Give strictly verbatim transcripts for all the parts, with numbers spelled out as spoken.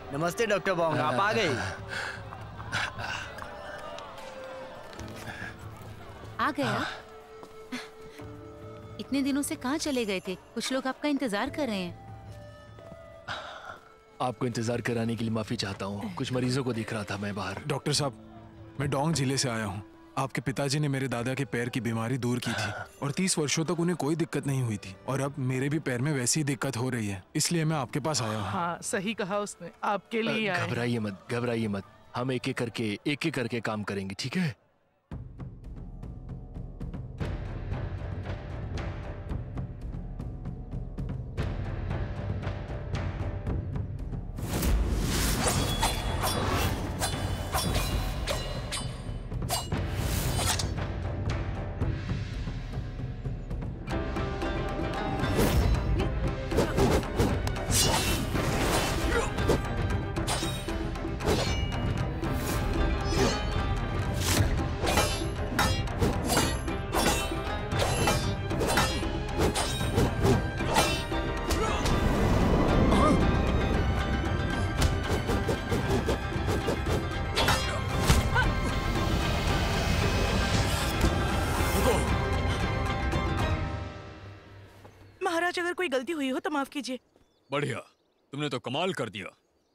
नमस्ते doctor Bong, आप आ गए। आ गया? इतने दिनों से कहाँ चले गए थे? कुछ लोग आपका इंतजार कर रहे हैं। आपको इंतजार कराने के लिए माफी चाहता हूँ। कुछ मरीजों को देख रहा था मैं बाहर। डॉक्टर साहब, मैं डोंग जिले से आया हूँ। आपके पिताजी ने मेरे दादा के पैर की बीमारी दूर की थी और तीस वर्षों तक उन्हें कोई दिक्कत नहीं हुई थी और अब मेरे भी पैर में वैसी दिक्कत हो रही है, इसलिए मैं आपके पास आया हूँ। हाँ, सही कहा उसने, आपके लिए आए। घबराइए मत, घबराइए मत। हम एक एक करके एक एक करके काम करेंगे, ठीक है? महाराज, अगर कोई गलती हुई हो तो माफ कीजिए। बढ़िया, तुमने तो कमाल कर दिया।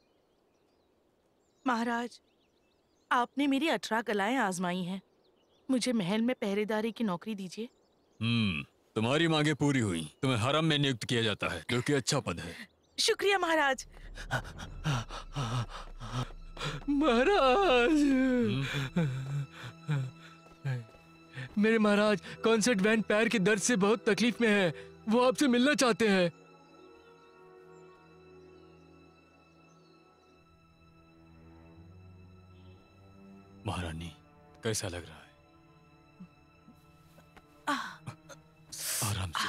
महाराज, आपने मेरी अठारह कलाएं आजमाई हैं। मुझे महल में पहरेदारी की नौकरी दीजिए। हम्म, तुम्हारी मांगे पूरी हुई। तुम्हें हरम में नियुक्त किया जाता है, जो कि अच्छा पद है। शुक्रिया महाराज। महाराज, मेरे महाराज, कॉन्सर्ट बैंड पैर के दर्द से बहुत तकलीफ में है। वो आपसे मिलना चाहते हैं। महारानी, कैसा लग रहा है? आराम से।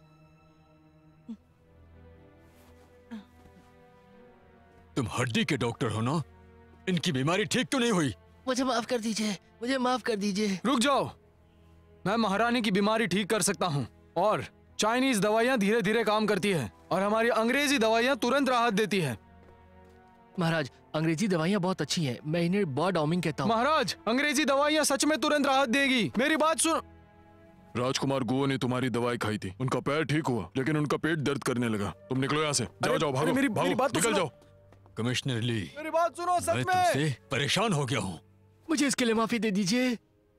तुम हड्डी के डॉक्टर हो ना? इनकी बीमारी ठीक तो नहीं हुई? मुझे माफ कर दीजिए, मुझे माफ कर दीजिए। रुक जाओ, मैं महारानी की बीमारी ठीक कर सकता हूँ और चाइनीज दवाइयाँ धीरे धीरे काम करती है और हमारी अंग्रेजी दवाइयाँ तुरंत राहत देती है। महाराज, अंग्रेजी दवाइयाँ बहुत अच्छी हैं। मैं इन्हें बॉड ऑमिंग कहता हूँ। महाराज, अंग्रेजी दवाइयाँ सच में तुरंत राहत देगी। मेरी बात सुन। राजकुमार गुओ ने तुम्हारी दवाई खाई थी, उनका पैर ठीक हुआ, लेकिन उनका पेट दर्द करने लगा। तुम निकलो यहाँ से, जाओ जाओ, भागो, मेरी, भागो, मेरी बात निकल जाओ। कमिश्नर ली, मेरी बात सुनो, सच मैं में तुमसे परेशान हो गया हूँ। मुझे इसके लिए माफी दे दीजिए।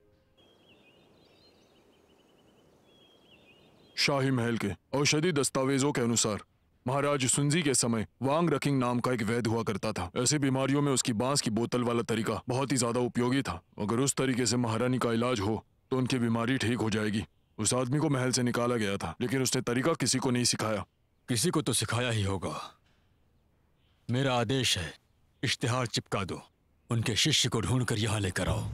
शाही महल के औषधि दस्तावेजों के अनुसार महाराज सुनजी के समय वांग रकिंग नाम का एक वैद्य हुआ करता था। ऐसी बीमारियों में उसकी बांस की बोतल वाला तरीका बहुत ही ज्यादा उपयोगी था। अगर उस तरीके से महारानी का इलाज हो तो उनकी बीमारी ठीक हो जाएगी। उस आदमी को महल से निकाला गया था, लेकिन उसने तरीका किसी को नहीं सिखाया। किसी को तो सिखाया ही होगा। मेरा आदेश है, इश्तिहार चिपका दो, उनके शिष्य को ढूंढ कर यहाँ लेकर आओ।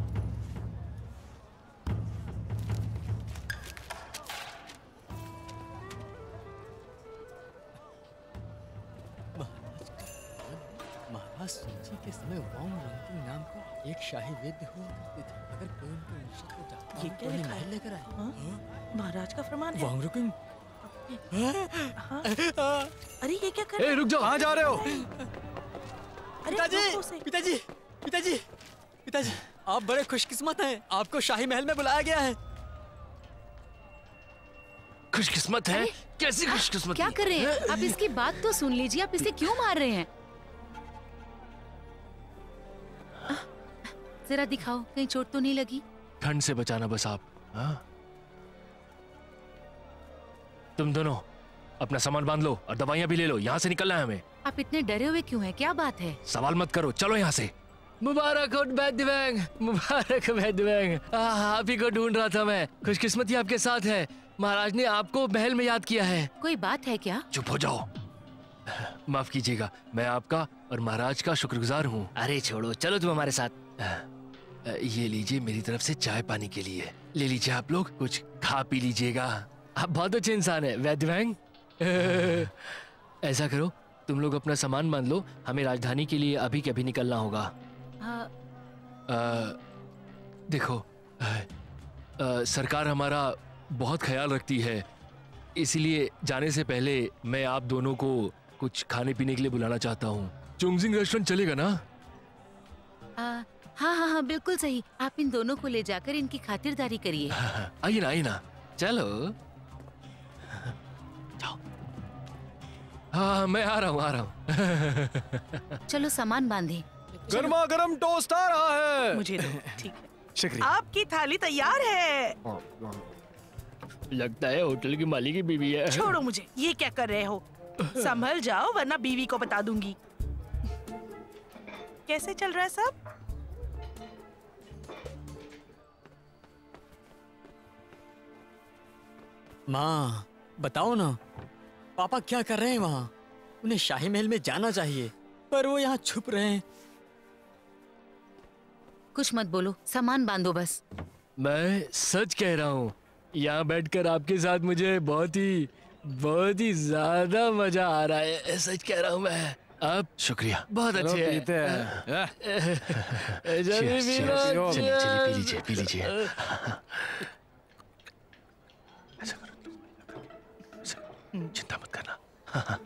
महाराज सुनजी के समय वांग रकिंग नाम का एक शाही वैद्य हुआ करते थे। अगर कोई उनके वंशज को जानता ये हो क्या तो लिखा महल है? लेकर आए। हाँ? महाराज का फरमान है। वांग रकिंग? हाँ? अरे ये क्या कर रहे ए, रुक जाओ, कहाँ जा रहे हो? पिताजी, पिताजी, पिताजी, पिताजी, आप बड़े खुशकिस्मत हैं। आपको शाही महल में बुलाया गया है। खुशकिस्मत है? कैसी खुशकिस्मत? क्या कर रहे हैं आप? इसकी बात तो सुन लीजिए। आप इसे क्यों मार रहे हैं? जरा दिखाओ, कहीं चोट तो नहीं लगी? ठंड से बचाना बस आप। हाँ? तुम दोनों अपना सामान बांध लो और दवाइयां भी ले लो। यहाँ से निकलना है हमें। आप इतने डरे हुए क्यों हैं? क्या बात है? सवाल मत करो, चलो यहाँ से। मुबारक हो वैद्यवैंग, मुबारक वैद्यवैंग। आप ही को ढूंढ रहा था मैं। खुशकिस्मती आपके साथ है। महाराज ने आपको महल में याद किया है। कोई बात है क्या? चुप हो जाओ। माफ कीजिएगा, मैं आपका और महाराज का शुक्रगुजार हूँ। अरे छोड़ो, चलो तुम हमारे साथ। ये लीजिए मेरी तरफ से चाय पानी के लिए। ले लीजिए आप लोग, कुछ खा पी लीजिएगा। आप बहुत अच्छे इंसान है वैद्यवैंग। ऐसा करो, तुम लोग अपना सामान बांध लो, हमें राजधानी के लिए अभी के अभी निकलना होगा। हाँ। आ, देखो आ, आ, सरकार हमारा बहुत ख्याल रखती है, इसलिए जाने से पहले मैं आप दोनों को कुछ खाने पीने के लिए बुलाना चाहता हूँ। चुंगजिंग रेस्टोरेंट चलेगा ना? आ, हाँ हाँ हाँ बिल्कुल सही। आप इन दोनों को ले जाकर इनकी खातिरदारी करिए। आइए ना, आइए ना, चलो। जाओ। हाँ मैं आ रहा हूँ, आ रहा हूँ। चलो सामान बांधे। गर्मा गर्म टोस्ट आ रहा है। मुझे दो, ठीक है। शुक्रिया। आपकी थाली तैयार है। लगता है होटल की मालिक की बीवी है। छोड़ो मुझे, ये क्या कर रहे हो? संभल जाओ वरना बीवी को बता दूंगी। कैसे चल रहा है सब? माँ बताओ ना, पापा क्या कर रहे हैं वहाँ? उन्हें शाही महल में जाना चाहिए पर वो यहाँ छुप रहे हैं। कुछ मत बोलो, सामान बांधो बस। मैं सच कह रहा हूँ, यहाँ बैठकर आपके साथ मुझे बहुत ही बहुत ही ज्यादा मजा आ रहा है। सच कह रहा हूँ मैं। आप शुक्रिया। बहुत अच्छे हैं। पीते हैं। जल्दी Cheers, पी cheers. लो, चलिए चलिए, पी cheers. लीजिए पी लीजिए। चिंता मत करना।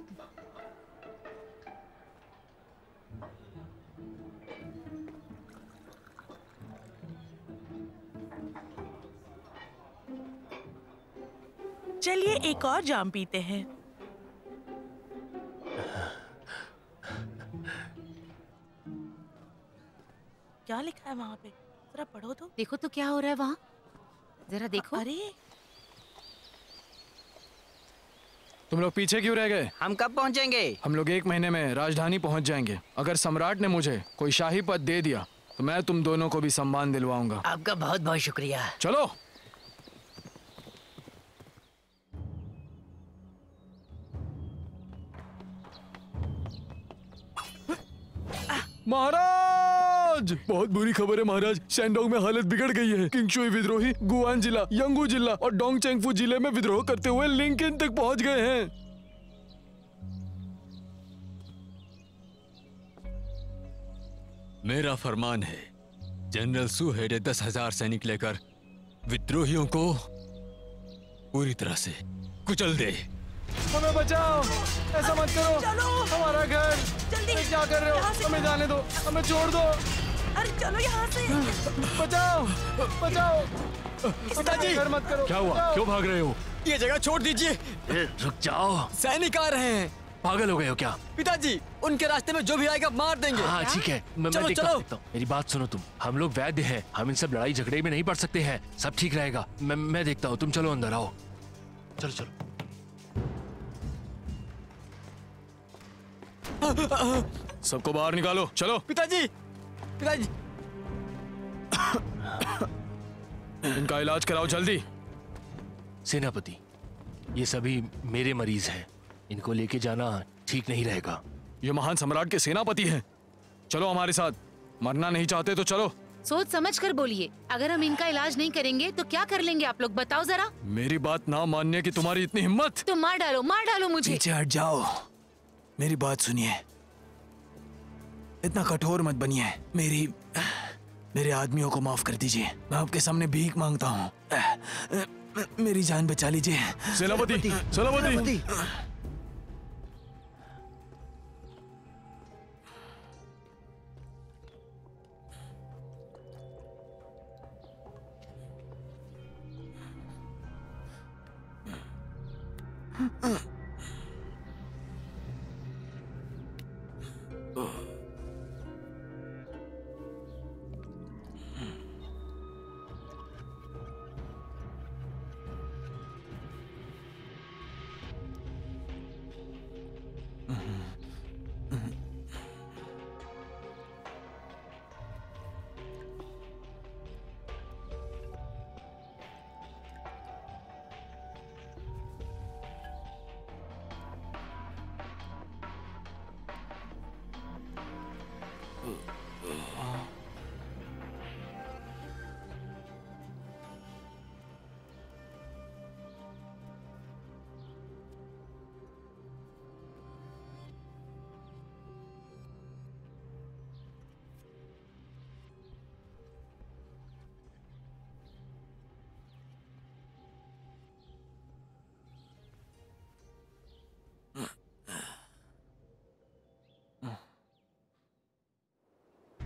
चलिए एक और जाम पीते हैं। क्या लिखा है वहाँ पे? जरा पढ़ो तो। देखो तो क्या हो रहा है वहाँ, जरा देखो। अरे तुम लोग पीछे क्यों रह गए? हम कब पहुंचेंगे? हम लोग एक महीने में राजधानी पहुंच जाएंगे। अगर सम्राट ने मुझे कोई शाही पद दे दिया तो मैं तुम दोनों को भी सम्मान दिलवाऊंगा। आपका बहुत बहुत शुक्रिया। चलो। महाराज, बहुत बुरी खबर है महाराज। शैंडोंग में हालत बिगड़ गई है। किंगशुई विद्रोही गुआन जिला, यंगू जिला और डोंगचेंगफू जिले में विद्रोह करते हुए लिंकिन तक पहुंच गए हैं। मेरा फरमान है, जनरल सू हेडे दस हजार सैनिक लेकर विद्रोहियों को पूरी तरह से कुचल दे। हमें बचाओ, ऐसा मत करो। चलो। हमारा घर। जल्दी। ये क्या कर रहे यहाँ हो? से- हमें जाने दो, हमें छोड़ दो। अरे चलो यहाँ से। बचाओ, बचाओ। पिताजी, घर मत करो। क्या हुआ? बचाओ। क्यों भाग रहे हो? ये जगह छोड़ दीजिए। ए, रुक जाओ। सैनिक आ रहे हैं। पागल हो गए हो क्या? पिताजी, उनके रास्ते में जो भी आएगा मार देंगे। हाँ ठीक है, मैं चलो, मैं देखता चलो। हूँ, देखता हूँ। मेरी बात सुनो तुम। हम लोग वैद्य हैं, हम इन सब लड़ाई झगड़े में नहीं पड़ सकते हैं। सब ठीक रहेगा। मैं मैं देखता हूँ, तुम चलो अंदर आओ। चलो चलो। सबको बाहर निकालो, चलो। पिताजी, पिताजी। इनका इलाज कराओ जल्दी। सेनापति, ये सभी मेरे मरीज हैं। इनको लेके जाना ठीक नहीं रहेगा। ये महान सम्राट के सेनापति हैं। चलो हमारे साथ। मरना नहीं चाहते तो चलो। सोच समझ कर बोलिए। अगर हम इनका इलाज नहीं करेंगे तो क्या कर लेंगे आप लोग, बताओ जरा। मेरी बात ना मानने की तुम्हारी इतनी हिम्मत? तो मार डालो, मार डालो मुझे। पीछे हट जाओ, मेरी बात सुनिए। इतना कठोर मत बनिए। मेरी मेरे आदमियों को माफ कर दीजिए। मैं आपके सामने भीख मांगता हूँ। मेरी जान बचा लीजिए। सेनापति, सेनापति।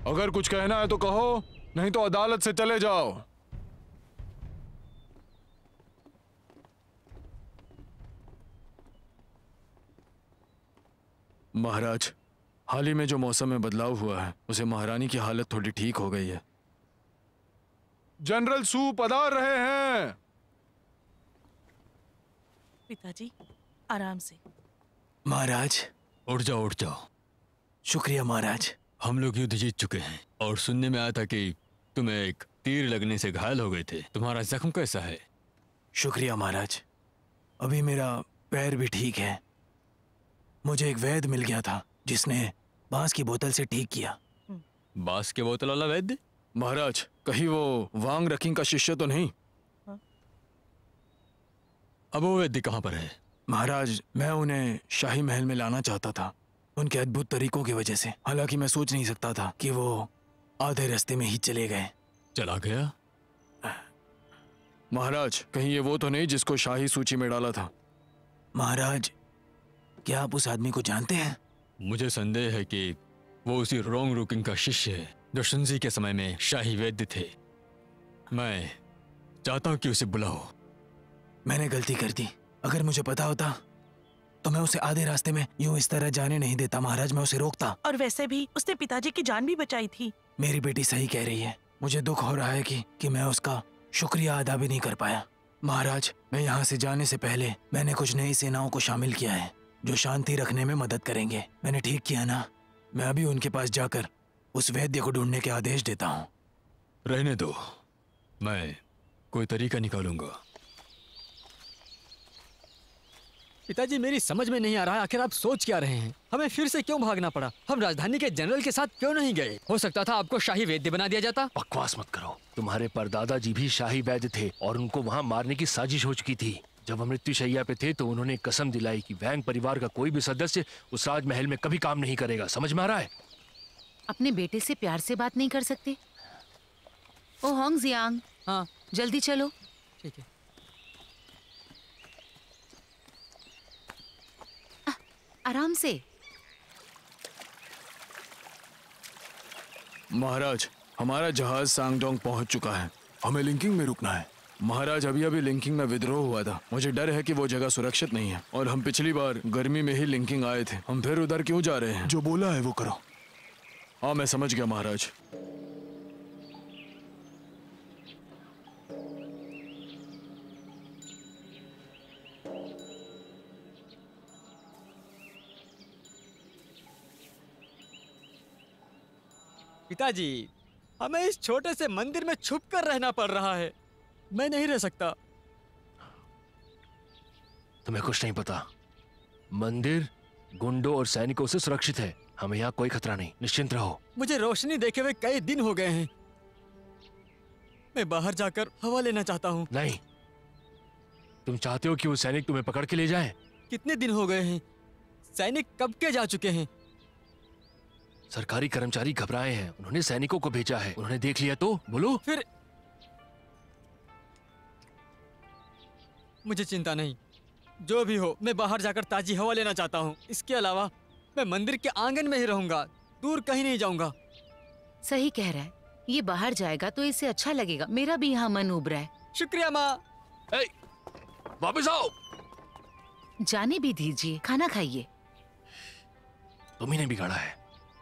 अगर कुछ कहना है तो कहो, नहीं तो अदालत से चले जाओ। महाराज, हाल ही में जो मौसम में बदलाव हुआ है उसे महारानी की हालत थोड़ी ठीक हो गई है। जनरल सू पधार रहे हैं। पिताजी आराम से। महाराज। उठ जाओ उठ जाओ। शुक्रिया महाराज। हम लोग युद्ध जीत चुके हैं और सुनने में आया था कि तुम्हें एक तीर लगने से घायल हो गए थे। तुम्हारा जख्म कैसा है? शुक्रिया महाराज, अभी मेरा पैर भी ठीक है। मुझे एक वैद्य मिल गया था जिसने बांस की बोतल से ठीक किया। बांस के बोतल वाला वैद्य? महाराज, कहीं वो वांग रकिंग का शिष्य तो नहीं? अब वो वैद्य कहाँ पर है? महाराज, मैं उन्हें शाही महल में लाना चाहता था उनके अद्भुत तरीकों की वजह से। हालांकि मैं सोच नहीं सकता था कि वो आधे रास्ते में ही चले गए। चला गया? महाराज, कहीं ये वो तो नहीं जिसको शाही सूची में डाला था? महाराज, क्या आप उस आदमी को जानते हैं? मुझे संदेह है कि वो उसी रोंग रुकिंग का शिष्य है जो शुंजी के समय में शाही वैद्य थे। मैं चाहता हूँ कि उसे बुलाओ। मैंने गलती कर दी। अगर मुझे पता होता तो मैं उसे आधे रास्ते में यूं इस तरह जाने नहीं देता। महाराज, मैं उसे रोकता। और वैसे भी उसने पिताजी की जान भी बचाई थी। मेरी बेटी सही कह रही है। मुझे दुख हो रहा है कि कि मैं उसका शुक्रिया अदा भी नहीं कर पाया। महाराज, मैं यहाँ से जाने से पहले मैंने कुछ नई सेनाओं को शामिल किया है जो शांति रखने में मदद करेंगे। मैंने ठीक किया ना? मैं अभी उनके पास जाकर उस वैद्य को ढूंढने के आदेश देता हूँ। रहने दो, मैं कोई तरीका निकालूंगा। पिताजी, मेरी समझ में नहीं आ रहा आखिर आप सोच क्या रहे हैं? हमें फिर से क्यों भागना पड़ा? हम राजधानी के जनरल के साथ क्यों नहीं गए? हो सकता था आपको शाही वैद्य बना दिया जाता। बकवास मत करो। तुम्हारे परदादा जी भी शाही वैद्य थे और उनको वहाँ मारने की साजिश हो चुकी थी। जब हम मृत्युशैया पे थे तो उन्होंने कसम दिलाई कि वैंग परिवार का कोई भी सदस्य उस राजमहल में कभी काम नहीं करेगा। समझ में आ रहा है? अपने बेटे से प्यार से बात नहीं कर सकते? ओ होंग जियांग, हाँ जल्दी चलो। ठीक है। आराम से। महाराज, हमारा जहाज सांगडोंग पहुंच चुका है। हमें लिंकिंग में रुकना है। महाराज, अभी अभी लिंकिंग में विद्रोह हुआ था। मुझे डर है कि वो जगह सुरक्षित नहीं है और हम पिछली बार गर्मी में ही लिंकिंग आए थे। हम फिर उधर क्यों जा रहे हैं? जो बोला है वो करो। हाँ, मैं समझ गया महाराज। पिताजी, हमें इस छोटे से मंदिर में छुप कर रहना पड़ रहा है। मैं नहीं रह सकता। तुम्हें कुछ नहीं पता। मंदिर गुंडों और सैनिकों से सुरक्षित है। हमें यहाँ कोई खतरा नहीं। निश्चिंत रहो। मुझे रोशनी देखे हुए कई दिन हो गए हैं। मैं बाहर जाकर हवा लेना चाहता हूँ। नहीं, तुम चाहते हो कि वो सैनिक तुम्हें पकड़ के ले जाए? कितने दिन हो गए हैं? सैनिक कब के जा चुके हैं? सरकारी कर्मचारी घबराए हैं। उन्होंने सैनिकों को भेजा है। उन्होंने देख लिया तो बोलो। फिर मुझे चिंता नहीं। जो भी हो, मैं बाहर जाकर ताजी हवा लेना चाहता हूँ। इसके अलावा मैं मंदिर के आंगन में ही रहूंगा। दूर कहीं नहीं जाऊंगा। सही कह रहा है। ये बाहर जाएगा तो इसे अच्छा लगेगा। मेरा भी यहाँ मन उब रहा है। शुक्रिया माँ। ए, वापस आओ। जाने भी दीजिए, खाना खाइए। तुम्ही ने बिगाड़ा है।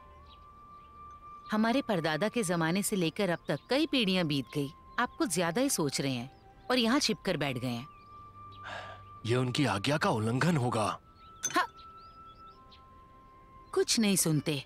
हमारे परदादा के जमाने से लेकर अब तक कई पीढ़ियां बीत गई। आप कुछ ज्यादा ही सोच रहे हैं और यहाँ छिपकर बैठ गए हैं। ये उनकी आज्ञा का उल्लंघन होगा। हाँ, कुछ नहीं सुनते।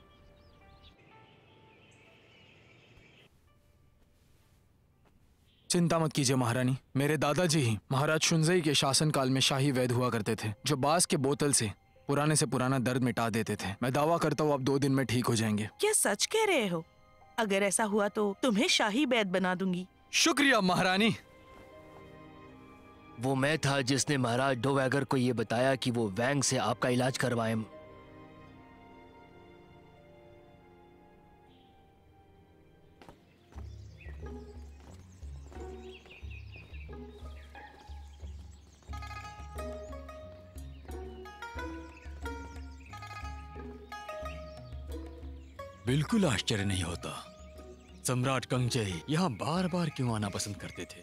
चिंता मत कीजिए महारानी। मेरे दादाजी ही महाराज शुंजई के शासनकाल में शाही वैद्य हुआ करते थे जो बांस के बोतल से पुराने से पुराना दर्द मिटा देते थे। मैं दावा करता हूँ आप दो दिन में ठीक हो जाएंगे। क्या सच कह रहे हो? अगर ऐसा हुआ तो तुम्हें शाही वैद्य बना दूंगी। शुक्रिया महारानी। वो मैं था जिसने महाराज डोवैगर को ये बताया कि वो वैंग से आपका इलाज करवाए। बिल्कुल आश्चर्य नहीं होता। सम्राट कंगजेई यहाँ बार बार क्यों आना पसंद करते थे।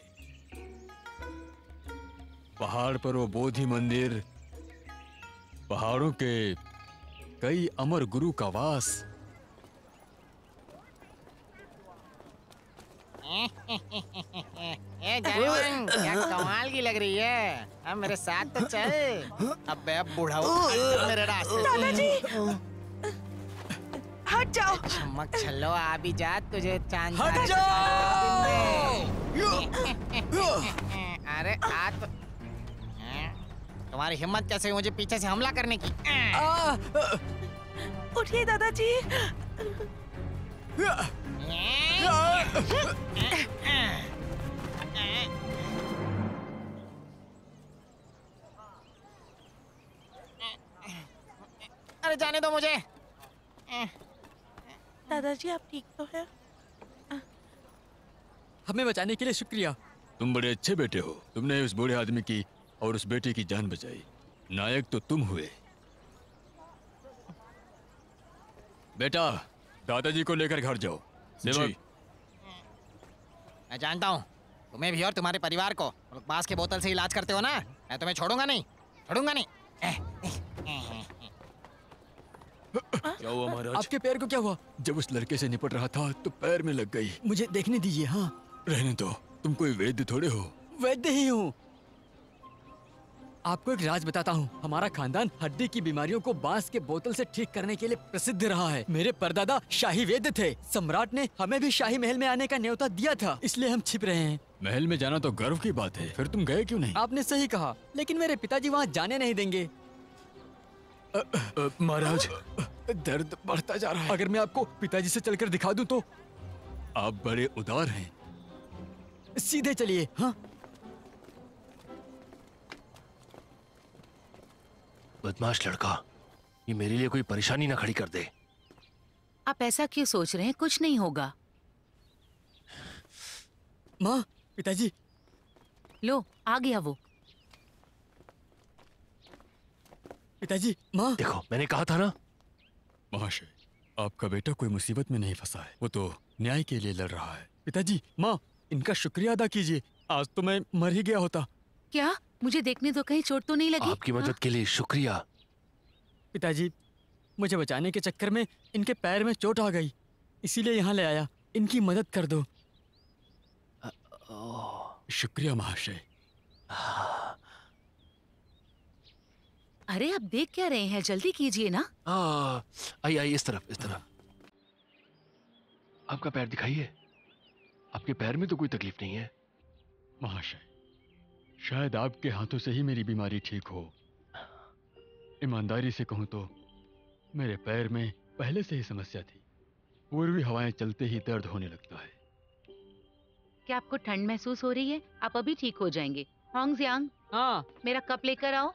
पहाड़ पर वो बोधि मंदिर, पहाड़ों के कई अमर गुरु का वास। ए जानेमन, क्या कमाल की लग रही है। अब मेरे साथ तो चल। अबे बूढ़ा मेरे रास्ते से। दादाजी हट जाओ। चमक छल्लो आ भी जा, तुझे चांद हट जाओ। अरे आ तो तुम्हारी हिम्मत कैसे हुई मुझे पीछे से हमला करने की। उठिए दादाजी। अरे जाने दो मुझे। दादाजी आप ठीक तो है? हमें बचाने के लिए शुक्रिया। तुम बड़े अच्छे बेटे हो। तुमने उस बूढ़े आदमी की और उस बेटे की जान बचाई। नायक तो तुम हुए। बेटा, दादाजी को लेकर घर जाओ। सेवक, मैं जानता हूँ तुम्हें भी और तुम्हारे परिवार को बांस के बोतल से इलाज करते हो ना। मैं तुम्हें छोड़ूंगा नहीं, छोड़ूंगा नहीं। क्या हुआ महाराज? आपके पैर को क्या हुआ? जब उस लड़के से निपट रहा था तो पैर में लग गई। मुझे देखने दीजिए। हाँ, रहने दो। तुम कोई वैद्य थोड़े हो। वैद्य ही हूँ। आपको एक राज बताता हूँ। हमारा खानदान हड्डी की बीमारियों को बांस के बोतल से ठीक करने के लिए प्रसिद्ध रहा है। मेरे परदादा शाही वैद्य थे। सम्राट ने हमें भी शाही महल में आने का न्योता दिया था, इसलिए हम छिप रहे हैं। महल में जाना तो गर्व की बात है। फिर तुम गए क्यों नहीं? आपने सही कहा, लेकिन मेरे पिताजी वहाँ जाने नहीं देंगे। महाराज, दर्द बढ़ता जा रहा है। अगर मैं आपको पिताजी से चलकर दिखा दूं तो? आप बड़े उदार हैं। सीधे चलिए। हाँ, बदमाश लड़का, ये मेरे लिए कोई परेशानी ना खड़ी कर दे। आप ऐसा क्यों सोच रहे हैं? कुछ नहीं होगा। माँ, पिताजी। लो, आ गया वो। पिताजी, माँ। देखो, मैंने कहा था ना। महाशय, आपका बेटा कोई मुसीबत में नहीं फंसा है। वो तो न्याय के लिए लड़ रहा है। पिताजी, माँ, इनका शुक्रिया अदा कीजिए। आज तो मैं मर ही गया होता। क्या? मुझे देखने तो कहीं चोट तो नहीं लगी? आपकी मदद के लिए शुक्रिया। पिताजी, मुझे बचाने के चक्कर में इनके पैर में चोट आ गई, इसीलिए यहाँ ले आया। इनकी मदद कर दो। शुक्रिया महाशय। अरे, आप देख क्या रहे हैं? जल्दी कीजिए ना। आइए आइए, इस तरफ इस तरफ। आपका पैर दिखाइए। आपके पैर में तो कोई तकलीफ नहीं है। महाशय, शायद आपके हाथों से ही मेरी बीमारी ठीक हो। ईमानदारी से कहूं तो मेरे पैर में पहले से ही समस्या थी। पूर्वी हवाएं चलते ही दर्द होने लगता है। क्या आपको ठंड महसूस हो रही है? आप अभी ठीक हो जाएंगे। होंग जियांग, हाँ, मेरा कप लेकर आओ।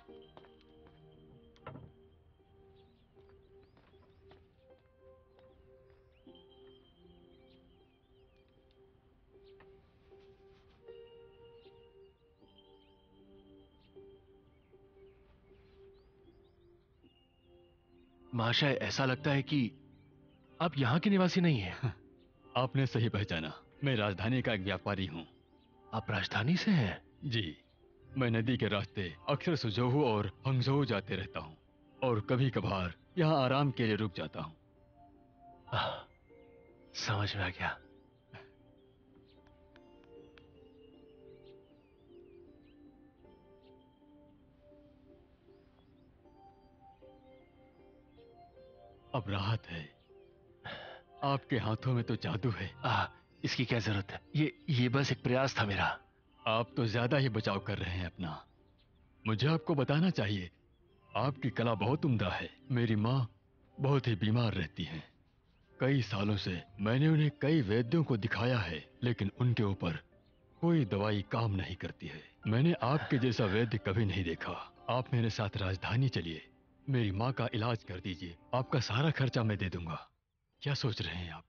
महाशय, ऐसा लगता है कि आप यहाँ के निवासी नहीं हैं। आपने सही पहचाना। मैं राजधानी का एक व्यापारी हूँ। आप राजधानी से हैं? जी, मैं नदी के रास्ते अक्सर सुझोहू और हंगझोऊ जाते रहता हूँ और कभी कभार यहाँ आराम के लिए रुक जाता हूँ। समझ में आ गया। अब राहत है। आपके हाथों में तो जादू है। आ, इसकी क्या जरूरत है? ये ये बस एक प्रयास था मेरा। आप तो ज्यादा ही बचाव कर रहे हैं अपना। मुझे आपको बताना चाहिए, आपकी कला बहुत उम्दा है। मेरी माँ बहुत ही बीमार रहती हैं। कई सालों से मैंने उन्हें कई वैद्यों को दिखाया है, लेकिन उनके ऊपर कोई दवाई काम नहीं करती है। मैंने आपके जैसा वैद्य कभी नहीं देखा। आप मेरे साथ राजधानी चलिए, मेरी माँ का इलाज कर दीजिए। आपका सारा खर्चा मैं दे दूंगा। क्या सोच रहे हैं आप?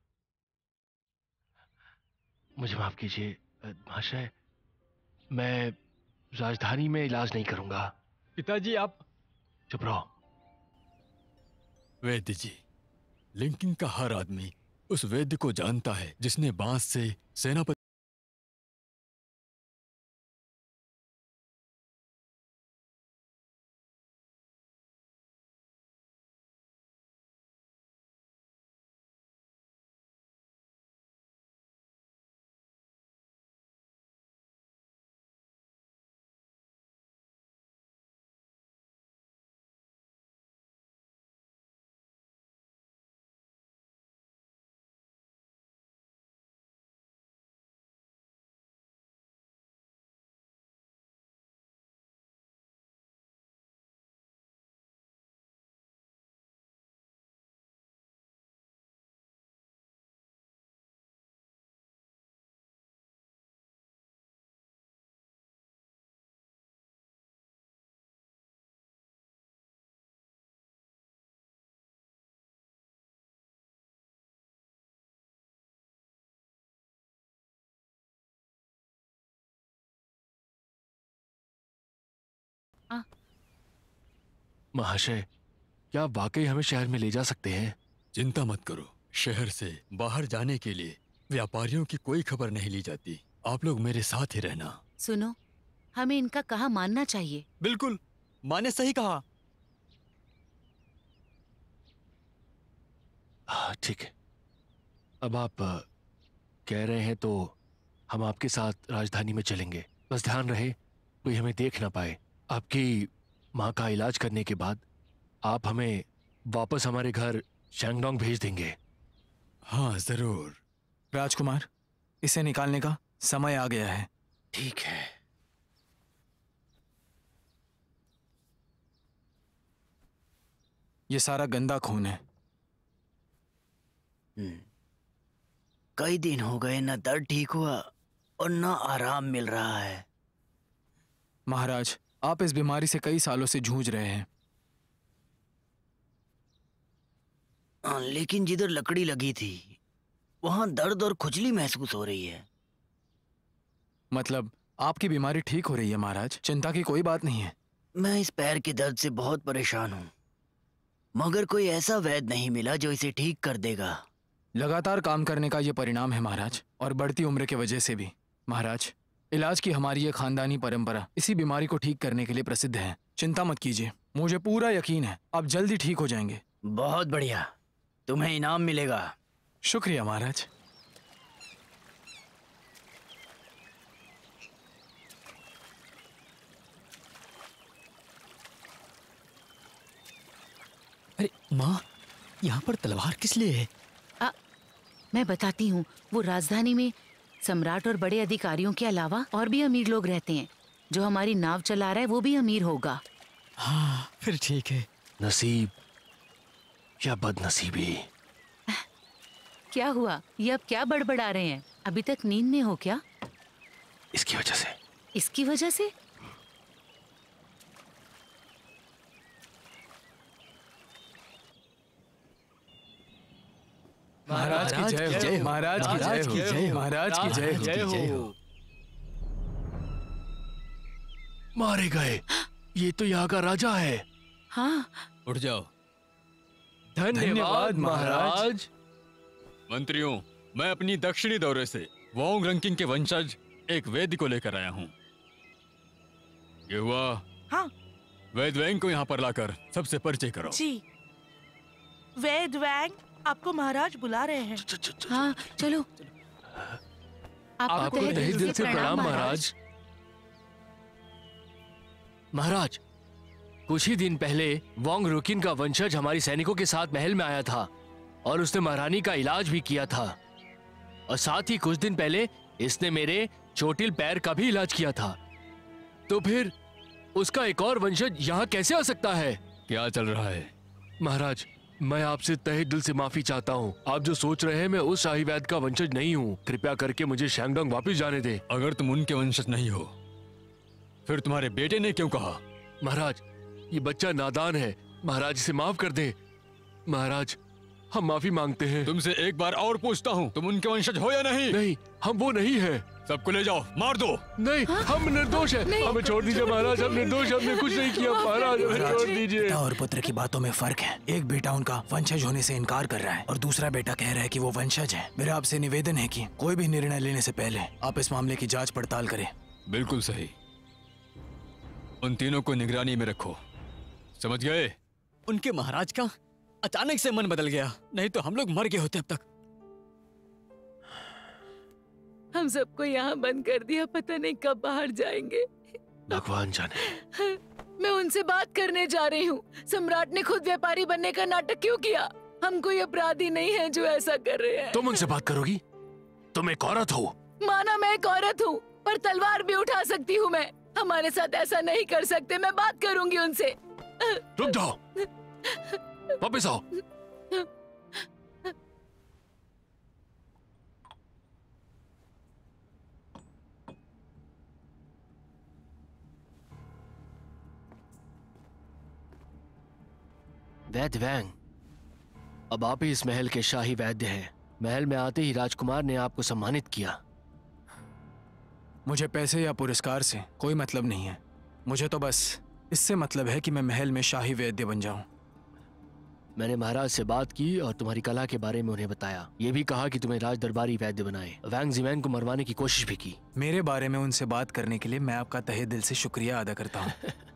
मुझे माफ कीजिए महाशय, मैं राजधानी में इलाज नहीं करूंगा। पिताजी, आप चुप रहो। वैद्य जी, लिंकिंग का हर आदमी उस वैद्य को जानता है जिसने बांस से सेनापति महाशय, क्या आप वाकई हमें शहर में ले जा सकते हैं? चिंता मत करो, शहर से बाहर जाने के लिए व्यापारियों की कोई खबर नहीं ली जाती। आप लोग मेरे साथ ही रहना। सुनो, हमें इनका कहा मानना चाहिए। बिल्कुल, माँ ने सही कहा। हाँ, ठीक है। अब आप अ, कह रहे हैं तो हम आपके साथ राजधानी में चलेंगे। बस ध्यान रहे कोई हमें देख ना पाए। आपकी माँ का इलाज करने के बाद आप हमें वापस हमारे घर शैंगडोंग भेज देंगे। हाँ जरूर। राजकुमार, इसे निकालने का समय आ गया है। ठीक है। ये सारा गंदा खून है। कई दिन हो गए, न दर्द ठीक हुआ और न आराम मिल रहा है। महाराज, आप इस बीमारी से कई सालों से जूझ रहे हैं। हाँ, लेकिन जिधर लकड़ी लगी थी वहां दर्द और खुजली महसूस हो रही है। मतलब आपकी बीमारी ठीक हो रही है महाराज, चिंता की कोई बात नहीं है। मैं इस पैर के दर्द से बहुत परेशान हूँ, मगर कोई ऐसा वैद्य नहीं मिला जो इसे ठीक कर देगा। लगातार काम करने का ये परिणाम है महाराज, और बढ़ती उम्र के वजह से भी। महाराज, इलाज की हमारी ये खानदानी परंपरा इसी बीमारी को ठीक करने के लिए प्रसिद्ध है। चिंता मत कीजिए, मुझे पूरा यकीन है आप जल्दी ठीक हो जाएंगे। बहुत बढ़िया, तुम्हें इनाम मिलेगा। शुक्रिया महाराज। अरे माँ, यहाँ पर तलवार किस लिए है? आ, मैं बताती हूँ। वो राजधानी में सम्राट और बड़े अधिकारियों के अलावा और भी अमीर लोग रहते हैं। जो हमारी नाव चला रहा है वो भी अमीर होगा। हाँ, फिर ठीक है। नसीब या बदनसीबी। क्या हुआ? ये अब क्या बड़बड़ा रहे हैं? अभी तक नींद में हो क्या? इसकी वजह से। इसकी वजह से? महाराज की जय हो, महाराज की जय हो, महाराज की जय हो। मारे गए, ये तो यहाँ का राजा है। हाँ। उठ जाओ। धन्यवाद महाराज। मंत्रियों, मैं अपनी दक्षिणी दौरे से वोंग रंकिंग के वंशज एक वैद्य को लेकर आया हूँ। ये हुआ। हाँ। वैद्य वैंग को यहाँ पर लाकर सबसे परिचय करो। जी। वैद्य वैंग, आपको महाराज बुला रहे हैं। हाँ, चलो। आपको तहे दिल से प्रणाम महाराज। महाराज, कुछ ही दिन पहले वोंग रुकिन का वंशज हमारी सैनिकों के साथ महल में आया था और उसने महारानी का इलाज भी किया था, और साथ ही कुछ दिन पहले इसने मेरे चोटिल पैर का भी इलाज किया था। तो फिर उसका एक और वंशज यहाँ कैसे आ सकता है? क्या चल रहा है? महाराज, मैं आपसे तहे दिल से माफी चाहता हूँ। आप जो सोच रहे हैं, मैं उस शाही वैद्य का वंशज नहीं हूँ। कृपया करके मुझे शैंगडोंग वापस जाने दें। अगर तुम उनके वंशज नहीं हो, फिर तुम्हारे बेटे ने क्यों कहा? महाराज, ये बच्चा नादान है। महाराज, इसे माफ कर दें। महाराज, हम माफी मांगते हैं। तुमसे एक बार और पूछता हूँ, तुम उनके वंशज हो या नहीं? नहीं, हम वो नहीं है। सबको ले जाओ, मार दो। नहीं, हम निर्दोष हैं। हमें छोड़ दीजिए महाराज, हम निर्दोष, हमने कुछ नहीं किया महाराज, हमें छोड़ दीजिए। पिता और पुत्र की बातों में फर्क है। एक बेटा उनका वंशज होने से इनकार कर रहा है और दूसरा बेटा कह रहा है कि वो वंशज है। मेरा आपसे निवेदन है कि कोई भी निर्णय लेने से पहले आप इस मामले की जांच पड़ताल करें। बिल्कुल सही। उन तीनों को निगरानी में रखो, समझ गए? उनके महाराज का अचानक से मन बदल गया, नहीं तो हम लोग मर गए होते अब तक। हम सबको यहाँ बंद कर दिया, पता नहीं कब बाहर जाएंगे। भगवान जाने। मैं उनसे बात करने जा रही हूँ। सम्राट ने खुद व्यापारी बनने का नाटक क्यों किया? हम कोई अपराधी नहीं है जो ऐसा कर रहे हैं। तुम उनसे बात करोगी? तुम एक औरत हो। माना मैं एक औरत हूँ, पर तलवार भी उठा सकती हूँ मैं। हमारे साथ ऐसा नहीं कर सकते। मैं बात करूंगी उनसे। रुक जाओ, वापस आओ। वैद्य वैंग, अब आप ही इस महल के शाही वैद्य हैं। महल में आते ही राजकुमार ने आपको सम्मानित किया। मुझे पैसे या पुरस्कार से कोई मतलब नहीं है। मुझे तो बस इससे मतलब है कि मैं महल में शाही वैद्य बन जाऊं। मैंने महाराज से बात की और तुम्हारी कला के बारे में उन्हें बताया। ये भी कहा कि तुम्हें राज दरबारी वैद्य बनाए। वैंग जिमैंग को मरवाने की कोशिश भी की। मेरे बारे में उनसे बात करने के लिए मैं आपका तहे दिल से शुक्रिया अदा करता हूँ।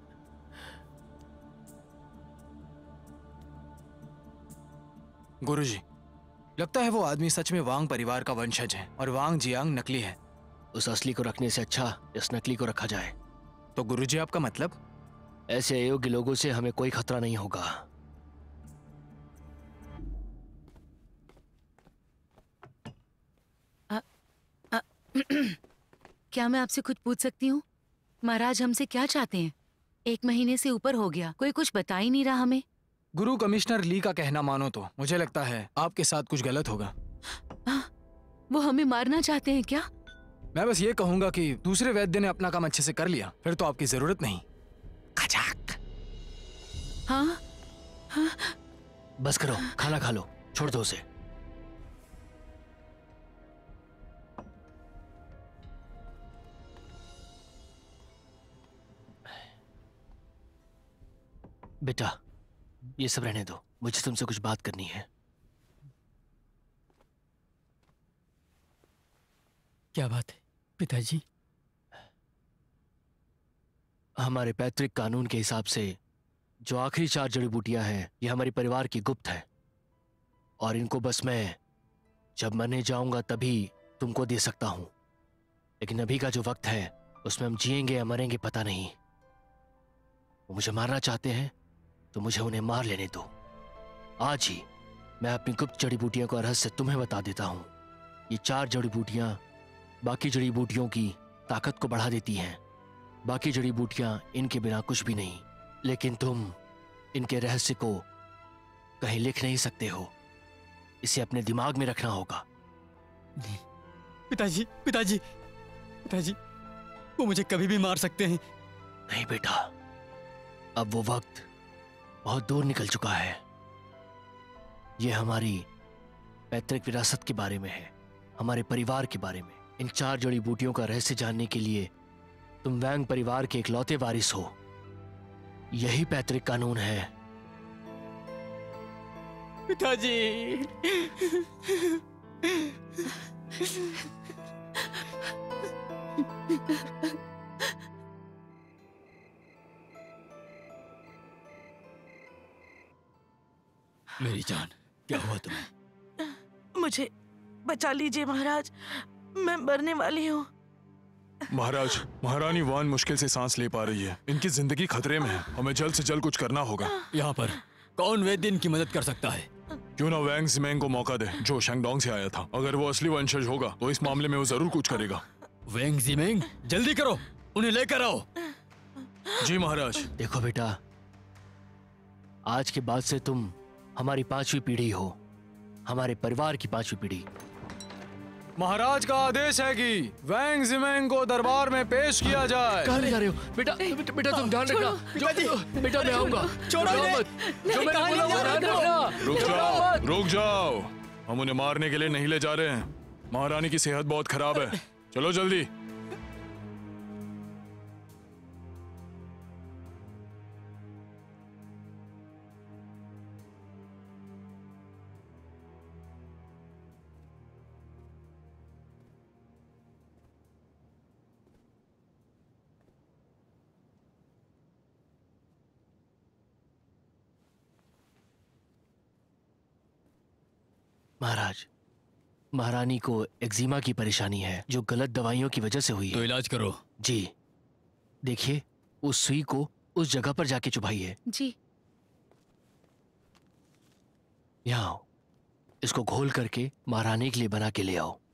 गुरुजी, लगता है वो आदमी सच में वांग परिवार का वंशज है और वांग जियांग नकली है। उस असली को रखने से अच्छा इस नकली को रखा जाए। तो गुरुजी आपका मतलब? ऐसे अयोग्य लोगों से हमें कोई खतरा नहीं होगा। आ, आ, क्या मैं आपसे कुछ पूछ सकती हूँ? महाराज हमसे क्या चाहते हैं? एक महीने से ऊपर हो गया, कोई कुछ बता ही नहीं रहा हमें। गुरु कमिश्नर ली का कहना मानो तो मुझे लगता है आपके साथ कुछ गलत होगा। आ, वो हमें मारना चाहते हैं क्या? मैं बस ये कहूंगा कि दूसरे वैद्य ने अपना काम अच्छे से कर लिया, फिर तो आपकी जरूरत नहीं। हाँ? हाँ? बस करो, खाना खा लो, छोड़ दो उसे। बेटा, ये सब रहने दो, मुझे तुमसे कुछ बात करनी है। क्या बात है पिताजी? हमारे पैतृक कानून के हिसाब से जो आखिरी चार जड़ी बूटियां हैं, ये हमारे परिवार की गुप्त है और इनको बस मैं जब मरने जाऊंगा तभी तुमको दे सकता हूं। लेकिन अभी का जो वक्त है उसमें हम जिएंगे या मरेंगे पता नहीं। वो मुझे मारना चाहते हैं तो मुझे उन्हें मार लेने दो। आज ही मैं अपनी गुप्त जड़ी बूटियों का रहस्य तुम्हें बता देता हूं। ये चार जड़ी बूटियां बाकी जड़ी बूटियों की ताकत को बढ़ा देती हैं। बाकी जड़ी बूटियां इनके बिना कुछ भी नहीं। लेकिन तुम इनके रहस्य को कहीं लिख नहीं सकते हो, इसे अपने दिमाग में रखना होगा। पिताजी, पिताजी, पिताजी, वो मुझे कभी भी मार सकते हैं। नहीं बेटा, अब वो वक्त बहुत दूर निकल चुका है। ये हमारी पैतृक विरासत के बारे में है, हमारे परिवार के बारे में। इन चार जड़ी बूटियों का रहस्य जानने के लिए तुम वैंग परिवार के इकलौते वारिस हो। यही पैतृक कानून है। पिताजी, मेरी जान, क्या हुआ तुम्हें? मुझे बचा लीजिए महाराज, मैं मरने वाली हूँ। महाराज, महारानी वान मुश्किल से सांस ले पा रही है। इनकी जिंदगी खतरे में है। हमें जल्द से जल्द कुछ करना होगा। यहाँ पर कौन वैद्य इनकी मदद कर सकता है? क्यों ना वैंग जिमैंग को मौका दे, जो शैंगडोंग से आया था। अगर वो असली वंशज होगा तो इस मामले में वो जरूर कुछ करेगा। वैंग जिमैंग, जल्दी करो, उन्हें लेकर आओ। जी महाराज। देखो बेटा, आज के बाद से तुम हमारी पांचवी पीढ़ी हो, हमारे परिवार की पांचवी पीढ़ी। महाराज का आदेश है कि वैंग जिमैंग को दरबार में पेश किया जाए। कहाँ ले जा रहे हो? बेटा, बेटा, बेटा तुम ध्यान रखना। जो, बेटा मैं आऊंगा। छोड़ो इन्हें। जो मैंने बोला वो ध्यान रखना। रुक जाओ, रुक जाओ। हम उन्हें मारने के लिए नहीं ले जा रहे हैं। महारानी की सेहत बहुत खराब है। चलो जल्दी। महाराज, महारानी को एक्जिमा की परेशानी है जो गलत दवाइयों की वजह से हुई तो है। इलाज करो। जी, देखिए उस सुई को उस जगह पर जाके चुभाइए। जी। यहाँ आओ, इसको घोल करके महारानी के लिए बना के ले आओ।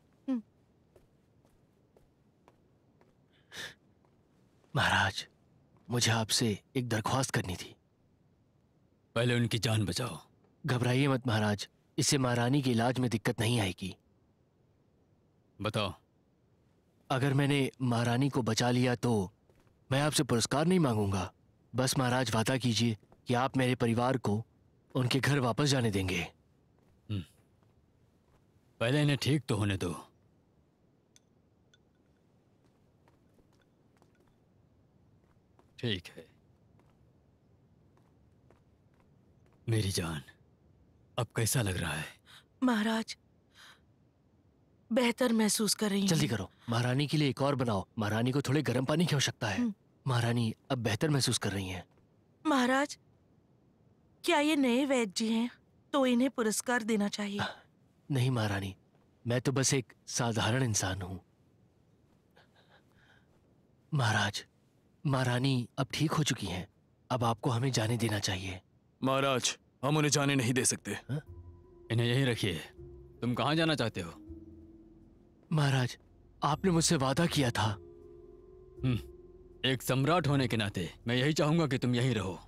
महाराज, मुझे आपसे एक दरख्वास्त करनी थी। पहले उनकी जान बचाओ। घबराइए मत महाराज, इससे महारानी के इलाज में दिक्कत नहीं आएगी। बताओ। अगर मैंने महारानी को बचा लिया तो मैं आपसे पुरस्कार नहीं मांगूंगा। बस महाराज वादा कीजिए कि आप मेरे परिवार को उनके घर वापस जाने देंगे। पहले इन्हें ठीक तो होने दो। ठीक है मेरी जान, अब कैसा लग रहा है? महाराज, बेहतर महसूस कर रही हूँ। जल्दी करो, महारानी के लिए एक और बनाओ। महारानी को थोड़े गर्म पानी की आवश्यकता है। महारानी अब बेहतर महसूस कर रही हैं। महाराज, क्या ये नए वैद्य जी हैं? तो इन्हें पुरस्कार देना चाहिए। नहीं महारानी, मैं तो बस एक साधारण इंसान हूं। महाराज, महारानी अब ठीक हो चुकी हैं। अब आपको हमें जाने देना चाहिए। महाराज, हम उन्हें जाने नहीं दे सकते। हा? इन्हें यहीं रखिए। तुम कहाँ जाना चाहते हो? महाराज, आपने मुझसे वादा किया था। हम्म, एक सम्राट होने के नाते मैं यही चाहूंगा कि तुम यहीं रहो।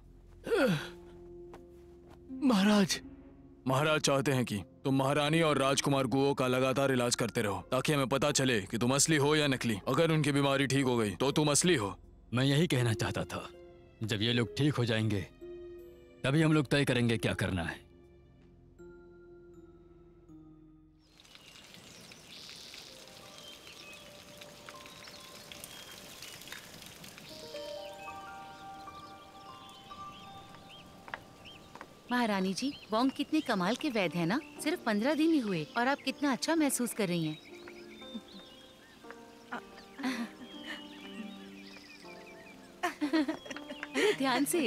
महाराज, महाराज चाहते हैं कि तुम महारानी और राजकुमार गुओ का लगातार इलाज करते रहो ताकि हमें पता चले कि तुम असली हो या नकली। अगर उनकी बीमारी ठीक हो गई तो तुम असली हो। मैं यही कहना चाहता था। जब ये लोग ठीक हो जाएंगे तभी हम लोग तय करेंगे क्या करना है। महारानी जी, वोंग कितने कमाल के वैद्य हैं ना। सिर्फ पंद्रह दिन ही हुए और आप कितना अच्छा महसूस कर रही हैं। अरे ध्यान से।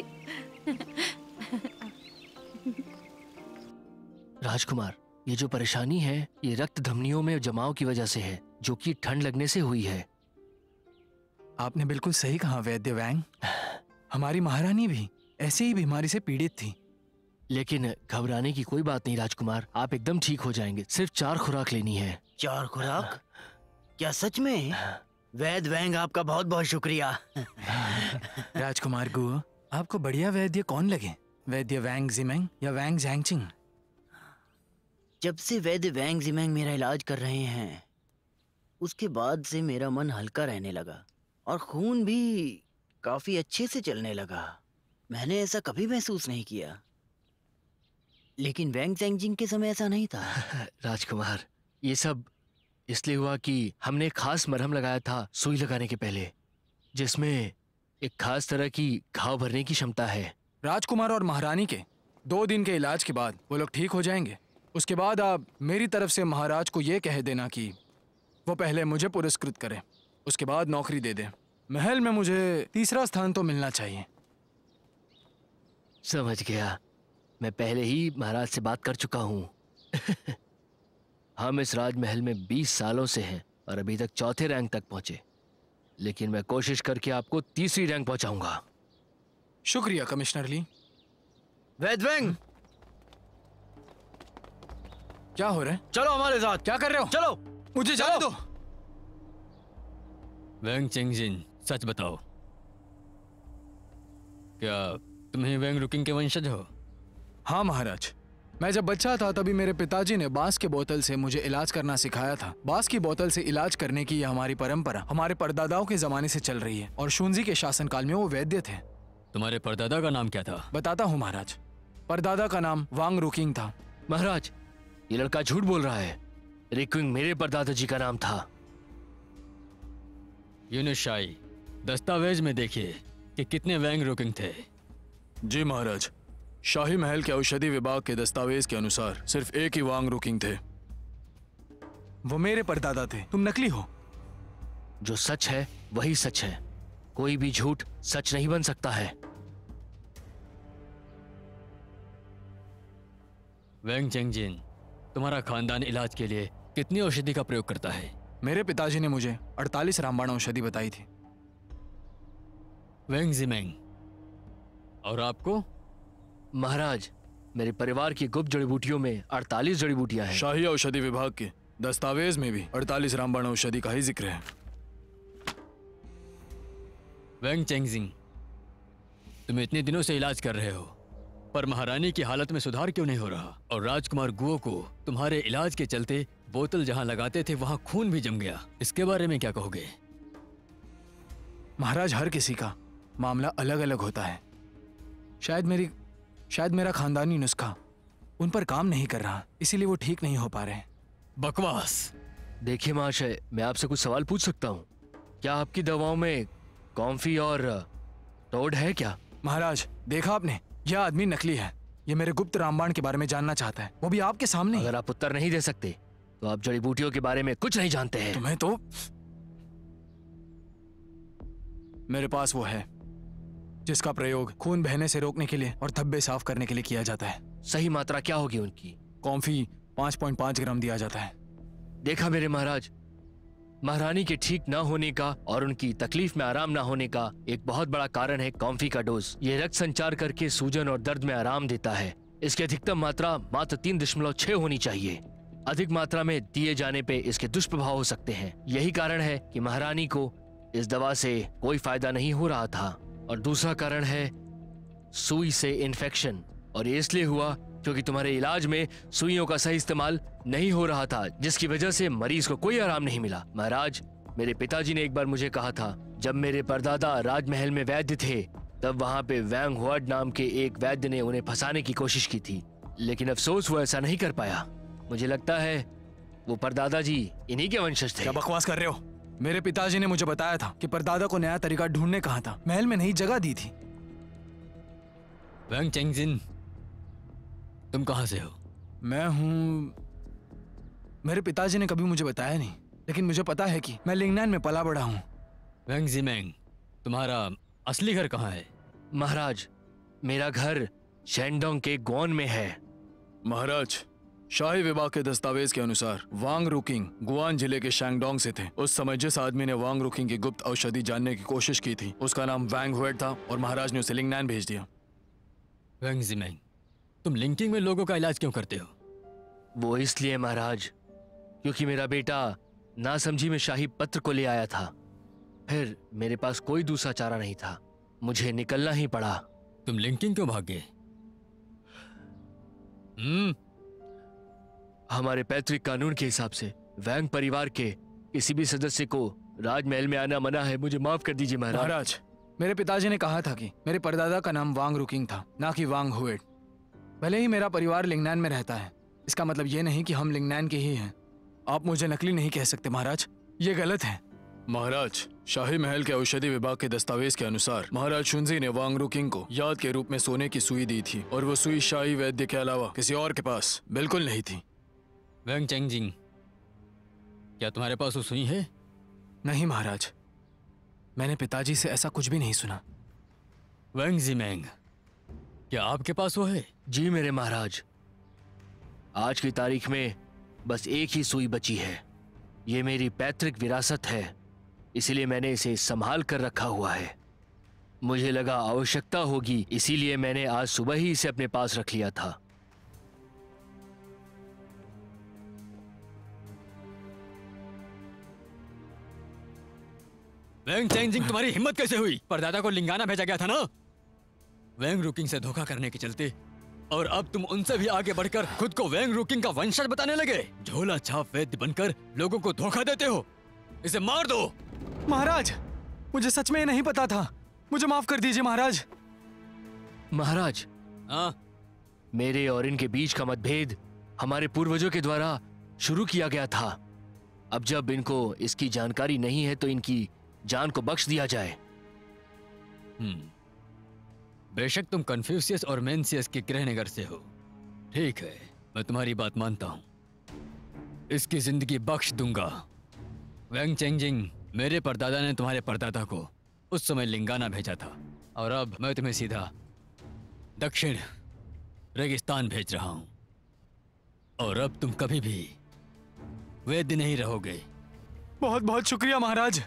राजकुमार, ये जो परेशानी है ये रक्त धमनियों में जमाव की वजह से है, जो कि ठंड लगने से हुई है। आपने बिल्कुल सही कहा वैद्य वैंग। हमारी महारानी भी ऐसे ही बीमारी से पीड़ित थी। लेकिन घबराने की कोई बात नहीं राजकुमार, आप एकदम ठीक हो जाएंगे। सिर्फ चार खुराक लेनी है। चार खुराक? क्या सच में? वैद्य वैंग, आपका बहुत बहुत शुक्रिया। राजकुमार गुओ, आपको बढ़िया वैद्य कौन लगे? वैद्य वैंग जिमेंग या वैंग झैंगचिंग? जब से वैद्य वैंग जिमेंग मेरा इलाज कर रहे हैं उसके बाद से मेरा मन हल्का रहने लगा और खून भी काफी अच्छे से चलने लगा। मैंने ऐसा कभी महसूस नहीं किया, लेकिन वैंग झैंगचिंग के समय ऐसा नहीं था। राजकुमार, ये सब इसलिए हुआ कि हमने खास मरहम लगाया था सुई लगाने के पहले, जिसमें एक खास तरह की घाव भरने की क्षमता है। राजकुमार और महारानी के दो दिन के इलाज के बाद वो लोग ठीक हो जाएंगे। उसके बाद आप मेरी तरफ से महाराज को ये कह देना कि वो पहले मुझे पुरस्कृत करें, उसके बाद नौकरी दे दें। महल में मुझे तीसरा स्थान तो मिलना चाहिए। समझ गया, मैं पहले ही महाराज से बात कर चुका हूँ। हम इस राजमहल में बीस सालों से हैं और अभी तक चौथे रैंक तक पहुंचे, लेकिन मैं कोशिश करके आपको तीसरी रैंक पहुंचाऊंगा। शुक्रिया कमिश्नर ली। वैद्य वैंग, क्या हो रहा है? चलो हमारे साथ। क्या कर रहे हो? चलो, मुझे जाने दो। वैंग चेंगजिन, सच बताओ, क्या तुम ही वैंग रुकिंग के वंशज हो? हाँ महाराज, मैं जब बच्चा था तभी मेरे पिताजी ने बांस के बोतल से मुझे इलाज करना सिखाया था। बांस की बोतल से इलाज करने की यह हमारी परंपरा हमारे परदादाओं के जमाने से चल रही है और शुंजी के शासनकाल में वो वैद्य थे। तुम्हारे परदादा का नाम क्या था? बताता हूँ महाराज। परदादा का नाम वांग रुकिंग था। महाराज, ये लड़का झूठ बोल रहा है। रिक्विंग मेरे परदादा जी का नाम था। यूनुस शाही, दस्तावेज में देखिए कि कितने वैंग रुकिंग थे। जी महाराज, शाही महल के औषधि विभाग के दस्तावेज के अनुसार सिर्फ एक ही वांग रुकिंग थे। वो मेरे परदादा थे, तुम नकली हो। जो सच है वही सच है, कोई भी झूठ सच नहीं बन सकता है। वैंग चेंगजिन, तुम्हारा खानदान इलाज के लिए कितनी औषधि का प्रयोग करता है? मेरे पिताजी ने मुझे अड़तालीस रामबाण औषधि बताई थी। वैंग जिमेंग, और आपको? महाराज, मेरे परिवार की गुप्त जड़ी बूटियों में अड़तालीस जड़ी बूटियां हैं। शाही औषधि विभाग के दस्तावेज में भी अड़तालीस रामबाण औषधि का ही जिक्र है। वैंग चेंगजिन, तुम इतने दिनों से इलाज कर रहे हो, पर महारानी की हालत में सुधार क्यों नहीं हो रहा? और राजकुमार गुओ को तुम्हारे इलाज के चलते बोतल जहां लगाते थे वहां खून भी जम गया। इसके बारे में क्या कहोगे? महाराज, हर किसी का मामला अलग अलग होता है। शायद मेरी शायद मेरा खानदानी नुस्खा उन पर काम नहीं कर रहा, इसीलिए वो ठीक नहीं हो पा रहे। बकवास। देखिए महाशय, मैं आपसे कुछ सवाल पूछ सकता हूँ? क्या आपकी दवाओं में कॉम्फी और टोड है क्या? महाराज, देखा आपने, यह आदमी नकली है। ये मेरे गुप्त रामबाण के बारे में जानना चाहता है, वो भी आपके सामने। अगर आप उत्तर नहीं दे सकते तो आप जड़ी बूटियों के बारे में कुछ नहीं जानते हैं। तुम्हें तो मेरे पास वो है जिसका प्रयोग खून बहने से रोकने के लिए और धब्बे साफ करने के लिए किया जाता है। सही मात्रा क्या होगी उनकी? कॉम्फी पाँच पॉइंट पाँच ग्राम दिया जाता है। देखा मेरे महाराज, महारानी के ठीक न होने का और उनकी तकलीफ में आराम न होने का एक बहुत बड़ा कारण है कॉम्फी का डोज। ये रक्त संचार करके सूजन और दर्द में आराम देता है। इसकी अधिकतम मात्रा मात्र तीन दशमलव छह होनी चाहिए। अधिक मात्रा में दिए जाने पे इसके दुष्प्रभाव हो सकते हैं। यही कारण है कि महारानी को इस दवा से कोई फायदा नहीं हो रहा था। और दूसरा कारण है सुई से इन्फेक्शन, और ये इसलिए हुआ क्योंकि तुम्हारे इलाज में सुइयों का सही इस्तेमाल नहीं हो रहा था, जिसकी वजह से मरीज को कोई आराम नहीं मिला। महाराज, मेरे पिताजी ने एक बार मुझे कहा था, जब मेरे परदादा राजमहल में वैद्य थे तब वहाँ पे वैंग हुआड नाम के एक वैद्य ने उन्हें फंसाने की कोशिश की थी, लेकिन अफसोस वो ऐसा नहीं कर पाया। मुझे लगता है वो परदादा जी इन्हीं के वंशज थे। क्या बकवास कर रहे हो? मेरे पिताजी ने मुझे बताया था कि परदादा को नया तरीका ढूंढने कहा था, महल में नई जगह दी थी। वैंग चेंगजिन, तुम कहाँ से हो? मैं हूँ, मेरे पिताजी ने कभी मुझे बताया नहीं, लेकिन मुझे पता है कि मैं लिंगनान में पला बड़ा हूँ। वैंग जिमेंग, तुम्हारा असली घर कहाँ है? महाराज, मेरा घर शेंडोंग के गोन में है। महाराज, शाही विभाग के दस्तावेज के अनुसार वांग रुकिंग गुआन जिले के शैंगडोंग से थे। उस समय जिस आदमी ने वांग रुकिंग की गुप्त औषधि जानने की कोशिश की थी उसका नाम वैंग हुएट था, और महाराज ने उसे लिंगनान भेज दिया। वैंग जिमेंग, तुम लिंकिंग में लोगों का इलाज क्यों करते हो? वो इसलिए महाराज, क्योंकि मेरा बेटा नासमझी में शाही पत्र को ले आया था। फिर मेरे पास कोई दूसरा चारा नहीं था, मुझे निकलना ही पड़ा। तुम लिंकिंग क्यों भाग गए? हम्म हमारे पैतृक कानून के हिसाब से वैंग परिवार के किसी भी सदस्य को राजमहल में आना मना है। मुझे माफ कर दीजिए महाराज। महाराज, मेरे पिताजी ने कहा था कि मेरे परदादा का नाम वांग रुकिंग था, ना कि वांग हुएट। भले ही मेरा परिवार लिंगनान में रहता है, इसका मतलब ये नहीं कि हम लिंगनान के ही हैं। आप मुझे नकली नहीं कह सकते महाराज, ये गलत है। महाराज, शाही महल के औषधि विभाग के दस्तावेज के अनुसार महाराज शुंजी ने वांग रुकिंग को याद के रूप में सोने की सुई दी थी, और वो सुई शाही वैद्य के अलावा किसी और के पास बिल्कुल नहीं थी। वैंग चेंगजिंग, क्या तुम्हारे पास वो सुई है? नहीं महाराज, मैंने पिताजी से ऐसा कुछ भी नहीं सुना। वैंग जिमेंग, क्या आपके पास वो है? जी मेरे महाराज, आज की तारीख में बस एक ही सुई बची है। ये मेरी पैतृक विरासत है, इसीलिए मैंने इसे संभाल कर रखा हुआ है। मुझे लगा आवश्यकता होगी, इसीलिए मैंने आज सुबह ही इसे अपने पास रख लिया था। वैंग चेंगजिंग, तुम्हारी हिम्मत कैसे हुई? परदादा को लिंगाना भेजा गया था ना? वैंग रुकिंग से धोखा करने के चलते, और अब तुम उनसे भी आगे बढ़कर खुद को वैंग रुकिंग का वंशज बताने लगे। झोला छाप वैद्य बनकर लोगों को धोखा देते हो। इसे मार दो। महाराज, मुझे सच में ये नहीं पता था, मुझे माफ कर दीजिए महाराज। महाराज, हाँ? मेरे और इनके बीच का मतभेद हमारे पूर्वजों के द्वारा शुरू किया गया था। अब जब इनको इसकी जानकारी नहीं है तो इनकी जान को बख्श दिया जाए। हम्म, बेशक तुम कन्फ्यूशियस और मेंसियस के गृहनगर से हो, ठीक है, मैं तुम्हारी बात मानता हूँ। इसकी जिंदगी बख्श दूंगा। वैंग चेंजिंग, मेरे परदादा ने तुम्हारे परदादा को उस समय लिंगाना भेजा था, और अब मैं तुम्हें सीधा दक्षिण रेगिस्तान भेज रहा हूं। और अब तुम कभी भी वैद्य नहीं रहोगे। बहुत बहुत शुक्रिया महाराज।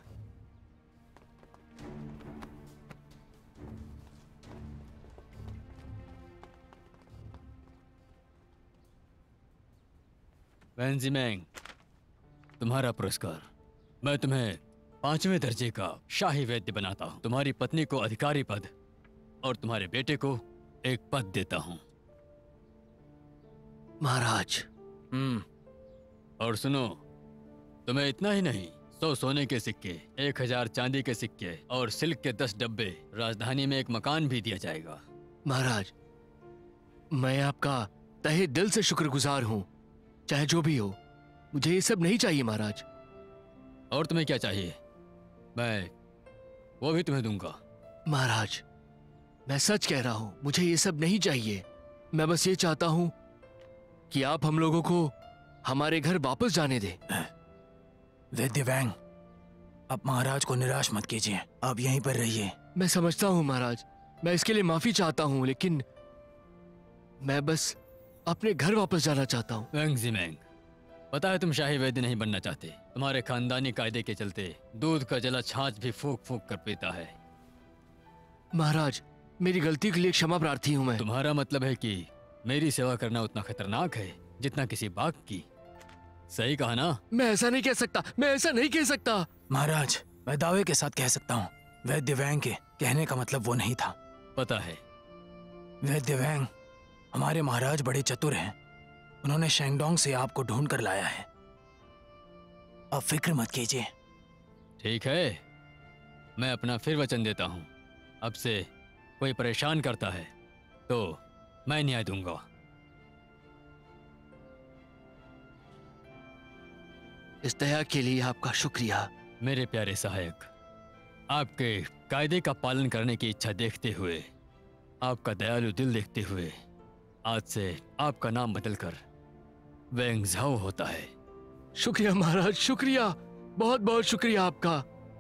वैन ज़िमेंग, तुम्हारा पुरस्कार। मैं तुम्हें पांचवें दर्जे का शाही वैद्य बनाता हूं। तुम्हारी पत्नी को अधिकारी पद और तुम्हारे बेटे को एक पद देता हूं। महाराज। हम्म, और सुनो, तुम्हें इतना ही नहीं, सौ सोने के सिक्के, एक हजार चांदी के सिक्के और सिल्क के दस डब्बे, राजधानी में एक मकान भी दिया जाएगा। महाराज, मैं आपका तहे दिल से शुक्रगुजार हूँ। चाहे जो भी हो, मुझे ये सब नहीं चाहिए महाराज। और तुम्हें क्या चाहिए? मैं वो भी तुम्हें दूंगा। महाराज, मैं सच कह रहा हूँ, मुझे ये सब नहीं चाहिए। मैं बस ये चाहता हूँ कि आप हम लोगों को हमारे घर वापस जाने दें। वैद्य वैंग, आप महाराज को निराश मत कीजिए, आप यहीं पर रहिए। मैं समझता हूँ महाराज, मैं इसके लिए माफी चाहता हूँ, लेकिन मैं बस अपने घर वापस जाना चाहता हूँ। वैंग ज़िमेंग, पता है तुम शाही वैद्य नहीं बनना चाहते। तुम्हारे खानदानी कायदे के चलते दूध का जला छाछ भी फूक फूक कर पीता है। महाराज, मेरी गलती के लिए क्षमा प्रार्थी हूँ मैं। तुम्हारा मतलब है कि मेरी सेवा करना उतना खतरनाक है जितना किसी बाघ की। सही कहा ना? मैं ऐसा नहीं कह सकता, मैं ऐसा नहीं कह सकता। महाराज, मैं दावे के साथ कह सकता हूँ, वैद्य वैंग के कहने का मतलब वो नहीं था। पता है। वैद्य वैंग, हमारे महाराज बड़े चतुर हैं। उन्होंने शेंगडोंग से आपको ढूंढ कर लाया है। आप फिक्र मत कीजिए। ठीक है, मैं अपना फिर वचन देता हूँ, अब से कोई परेशान करता है तो मैं न्याय दूंगा। इस दया के लिए आपका शुक्रिया। मेरे प्यारे सहायक, आपके कायदे का पालन करने की इच्छा देखते हुए, आपका दयालु दिल देखते हुए, आज से आपका नाम बदलकर वैंग झाओ होता है। शुक्रिया महाराज, शुक्रिया, बहुत बहुत शुक्रिया आपका।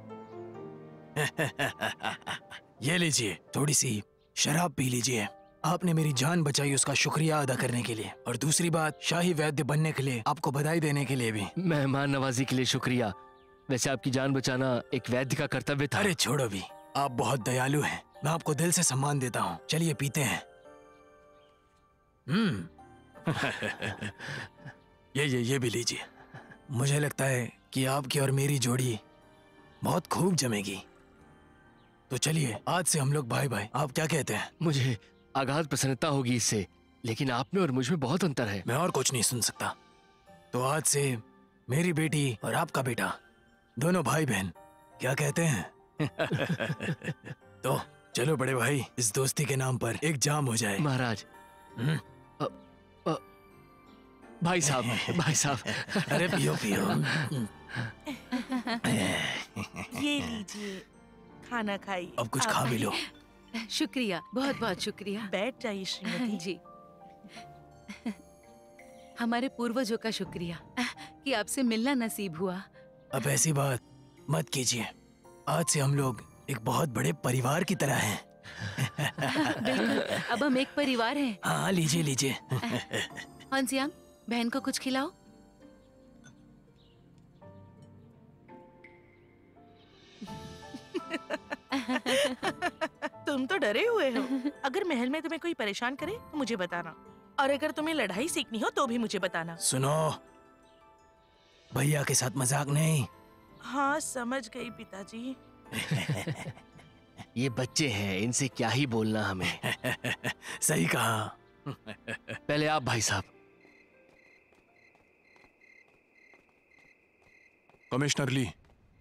ये लीजिए, थोड़ी सी शराब पी लीजिए। आपने मेरी जान बचाई, उसका शुक्रिया अदा करने के लिए, और दूसरी बात, शाही वैद्य बनने के लिए आपको बधाई देने के लिए भी। मेहमान नवाजी के लिए शुक्रिया। वैसे आपकी जान बचाना एक वैद्य का कर्तव्य था। अरे छोड़ो भी, आप बहुत दयालु हैं। मैं आपको दिल से सम्मान देता हूँ। चलिए पीते हैं। हम्म ये ये ये भी लीजिए। मुझे लगता है कि आपकी और मेरी जोड़ी बहुत खूब जमेगी। तो चलिए, आज से हम लोग भाई भाई। आप क्या कहते हैं? मुझे अगाध प्रसन्नता होगी इससे, लेकिन आप में और मुझ में बहुत अंतर है। मैं और कुछ नहीं सुन सकता। तो आज से मेरी बेटी और आपका बेटा दोनों भाई बहन, क्या कहते हैं? तो चलो बड़े भाई, इस दोस्ती के नाम पर एक जाम हो जाए। महाराज, अ, अ, भाई साहब, भाई साहब। अरे पियो पियो। ये लीजिए, खाना खाइए। अब कुछ खा भी लो। शुक्रिया, बहुत बहुत शुक्रिया। बैठ जाइए श्रीमती जी। हमारे पूर्वजों का शुक्रिया कि आपसे मिलना नसीब हुआ। अब ऐसी बात मत कीजिए। आज से हम लोग एक बहुत बड़े परिवार की तरह हैं। बिल्कुल, अब हम एक परिवार हैं। हाँ, लीजिए लीजिए। हंसियाम, बहन को कुछ खिलाओ। तुम तो डरे हुए हो। अगर महल में तुम्हें कोई परेशान करे तो मुझे बताना, और अगर तुम्हें लड़ाई सीखनी हो तो भी मुझे बताना। सुनो, भैया के साथ मजाक नहीं। हाँ, समझ गई पिताजी। ये बच्चे हैं, इनसे क्या ही बोलना हमें। सही कहा। पहले आप भाई साहब। कमिश्नर ली,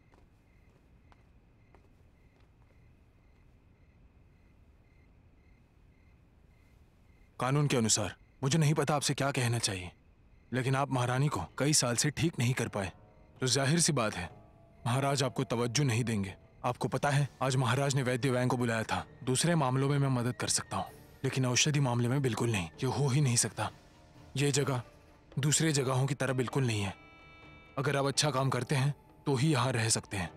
कानून के अनुसार मुझे नहीं पता आपसे क्या कहना चाहिए, लेकिन आप महारानी को कई साल से ठीक नहीं कर पाए, तो जाहिर सी बात है महाराज आपको तवज्जो नहीं देंगे। आपको पता है आज महाराज ने वैद्य वैंग को बुलाया था। दूसरे मामलों में मैं मदद कर सकता हूँ, लेकिन औषधि मामले में बिल्कुल नहीं। ये हो ही नहीं सकता। ये जगह दूसरे जगहों की तरह बिल्कुल नहीं है। अगर आप अच्छा काम करते हैं तो ही यहाँ रह सकते हैं।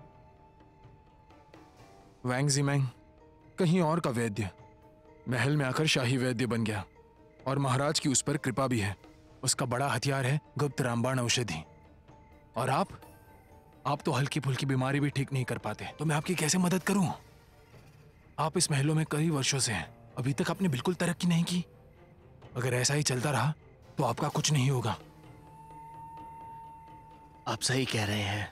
वैंग जिमैंग कहीं और का वैद्य महल में आकर शाही वैद्य बन गया, और महाराज की उस पर कृपा भी है। उसका बड़ा हथियार है गुप्त रामबाण औषधि। और आप आप तो हल्की फुल्की बीमारी भी ठीक नहीं कर पाते, तो मैं आपकी कैसे मदद करूं? आप इस महलों में कई वर्षों से हैं, अभी तक आपने बिल्कुल तरक्की नहीं की। अगर ऐसा ही चलता रहा तो आपका कुछ नहीं होगा। आप सही कह रहे हैं।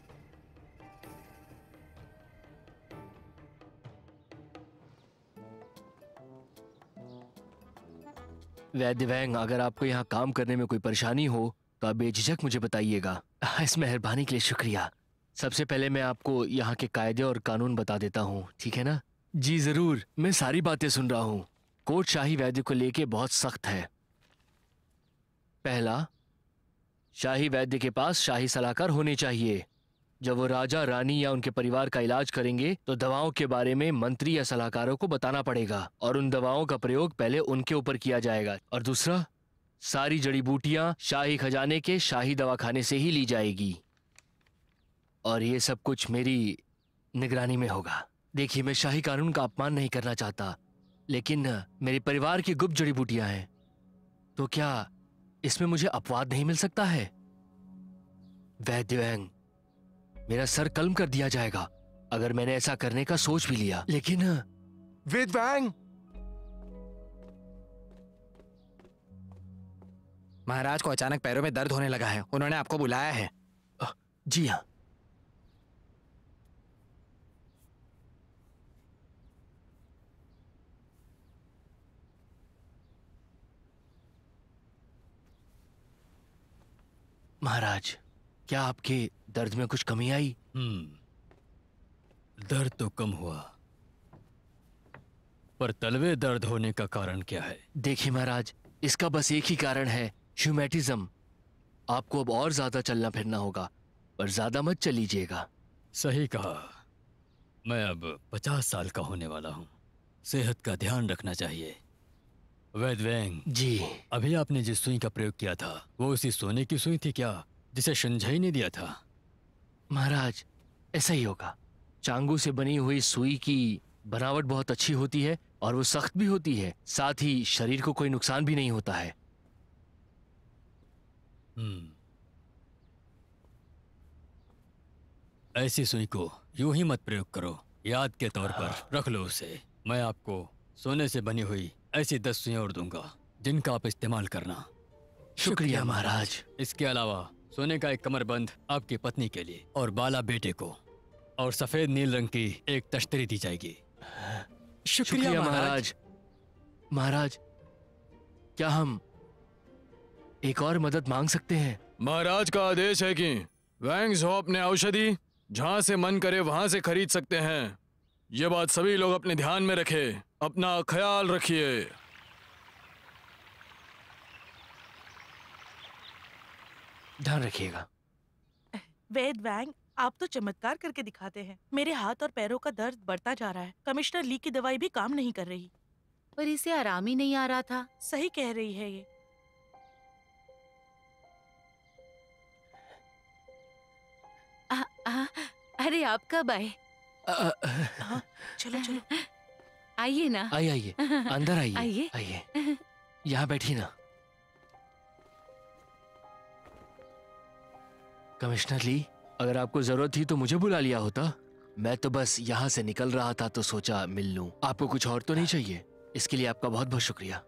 वैद्य वैंग, अगर आपको यहाँ काम करने में कोई परेशानी हो तो आप बेझिझक मुझे बताइएगा। इस मेहरबानी के लिए शुक्रिया। सबसे पहले मैं आपको यहाँ के कायदे और कानून बता देता हूँ, ठीक है ना? जी जरूर, मैं सारी बातें सुन रहा हूँ। कोर्ट शाही वैद्य को लेके बहुत सख्त है। पहला, शाही वैद्य के पास शाही सलाहकार होने चाहिए। जब वो राजा, रानी या उनके परिवार का इलाज करेंगे तो दवाओं के बारे में मंत्री या सलाहकारों को बताना पड़ेगा, और उन दवाओं का प्रयोग पहले उनके ऊपर किया जाएगा। और दूसरा, सारी जड़ी बूटियां शाही खजाने के शाही दवाखाने से ही ली जाएगी, और ये सब कुछ मेरी निगरानी में होगा। देखिए, मैं शाही कानून का अपमान नहीं करना चाहता, लेकिन मेरे परिवार की गुप्त जड़ी बूटियां हैं, तो क्या इसमें मुझे अपवाद नहीं मिल सकता है? वैद्य वैंग, मेरा सर कलम कर दिया जाएगा अगर मैंने ऐसा करने का सोच भी लिया। लेकिन वैद्य वैंग, महाराज को अचानक पैरों में दर्द होने लगा है, उन्होंने आपको बुलाया है। जी हाँ। महाराज, क्या आपके दर्द में कुछ कमी आई? हम्म, दर्द तो कम हुआ, पर तलवे दर्द होने का कारण क्या है? देखिए महाराज, इसका बस एक ही कारण है, ह्यूमैटिज्म। आपको अब और ज्यादा चलना फिरना होगा, पर ज्यादा मत चलीजिएगा। सही कहा। मैं अब पचास साल का होने वाला हूँ, सेहत का ध्यान रखना चाहिए। वैद्य वैंग जी, अभी आपने जिस सुई का प्रयोग किया था वो उसी सोने की सुई थी क्या जिसे शुंझई ने दिया था? महाराज, ऐसा ही होगा। चांगू से बनी हुई सुई की बनावट बहुत अच्छी होती है और वो सख्त भी होती है, साथ ही शरीर को कोई नुकसान भी नहीं होता है। हम्म, ऐसी सुई को यूं ही मत प्रयोग करो, याद के तौर पर रख लो उसे। मैं आपको सोने से बनी हुई ऐसी दस सुइयां और दूंगा जिनका आप इस्तेमाल करना। शुक्रिया महाराज। इसके अलावा सोने का एक कमरबंद आपकी पत्नी के लिए और बाला बेटे को, और सफेद नील रंग की एक तश्तरी दी जाएगी। शुक्रिया महाराज। महाराज, क्या हम एक और मदद मांग सकते हैं? महाराज का आदेश है कि वैंग झो अपने औषधि जहां से मन करे वहां से खरीद सकते हैं। ये बात सभी लोग अपने ध्यान में रखें। अपना ख्याल रखिए। ध्यान रखिएगा। वैद्य वैंग, आप तो चमत्कार करके दिखाते हैं। मेरे हाथ और पैरों का दर्द बढ़ता जा रहा है। कमिश्नर ली की दवाई भी काम नहीं कर रही। पर इसे आराम ही नहीं आ रहा था। सही कह रही है ये। आ, आ, अरे आप कब आए? हाँ, चलो चलो आइए ना। आइए आइए, अंदर आइए। आइए। आइए, यहाँ बैठिए ना। कमिश्नर ली, अगर आपको जरूरत थी तो मुझे बुला लिया होता। मैं तो बस यहाँ से निकल रहा था तो सोचा मिल लूं। आपको कुछ और तो नहीं चाहिए? इसके लिए आपका बहुत बहुत शुक्रिया।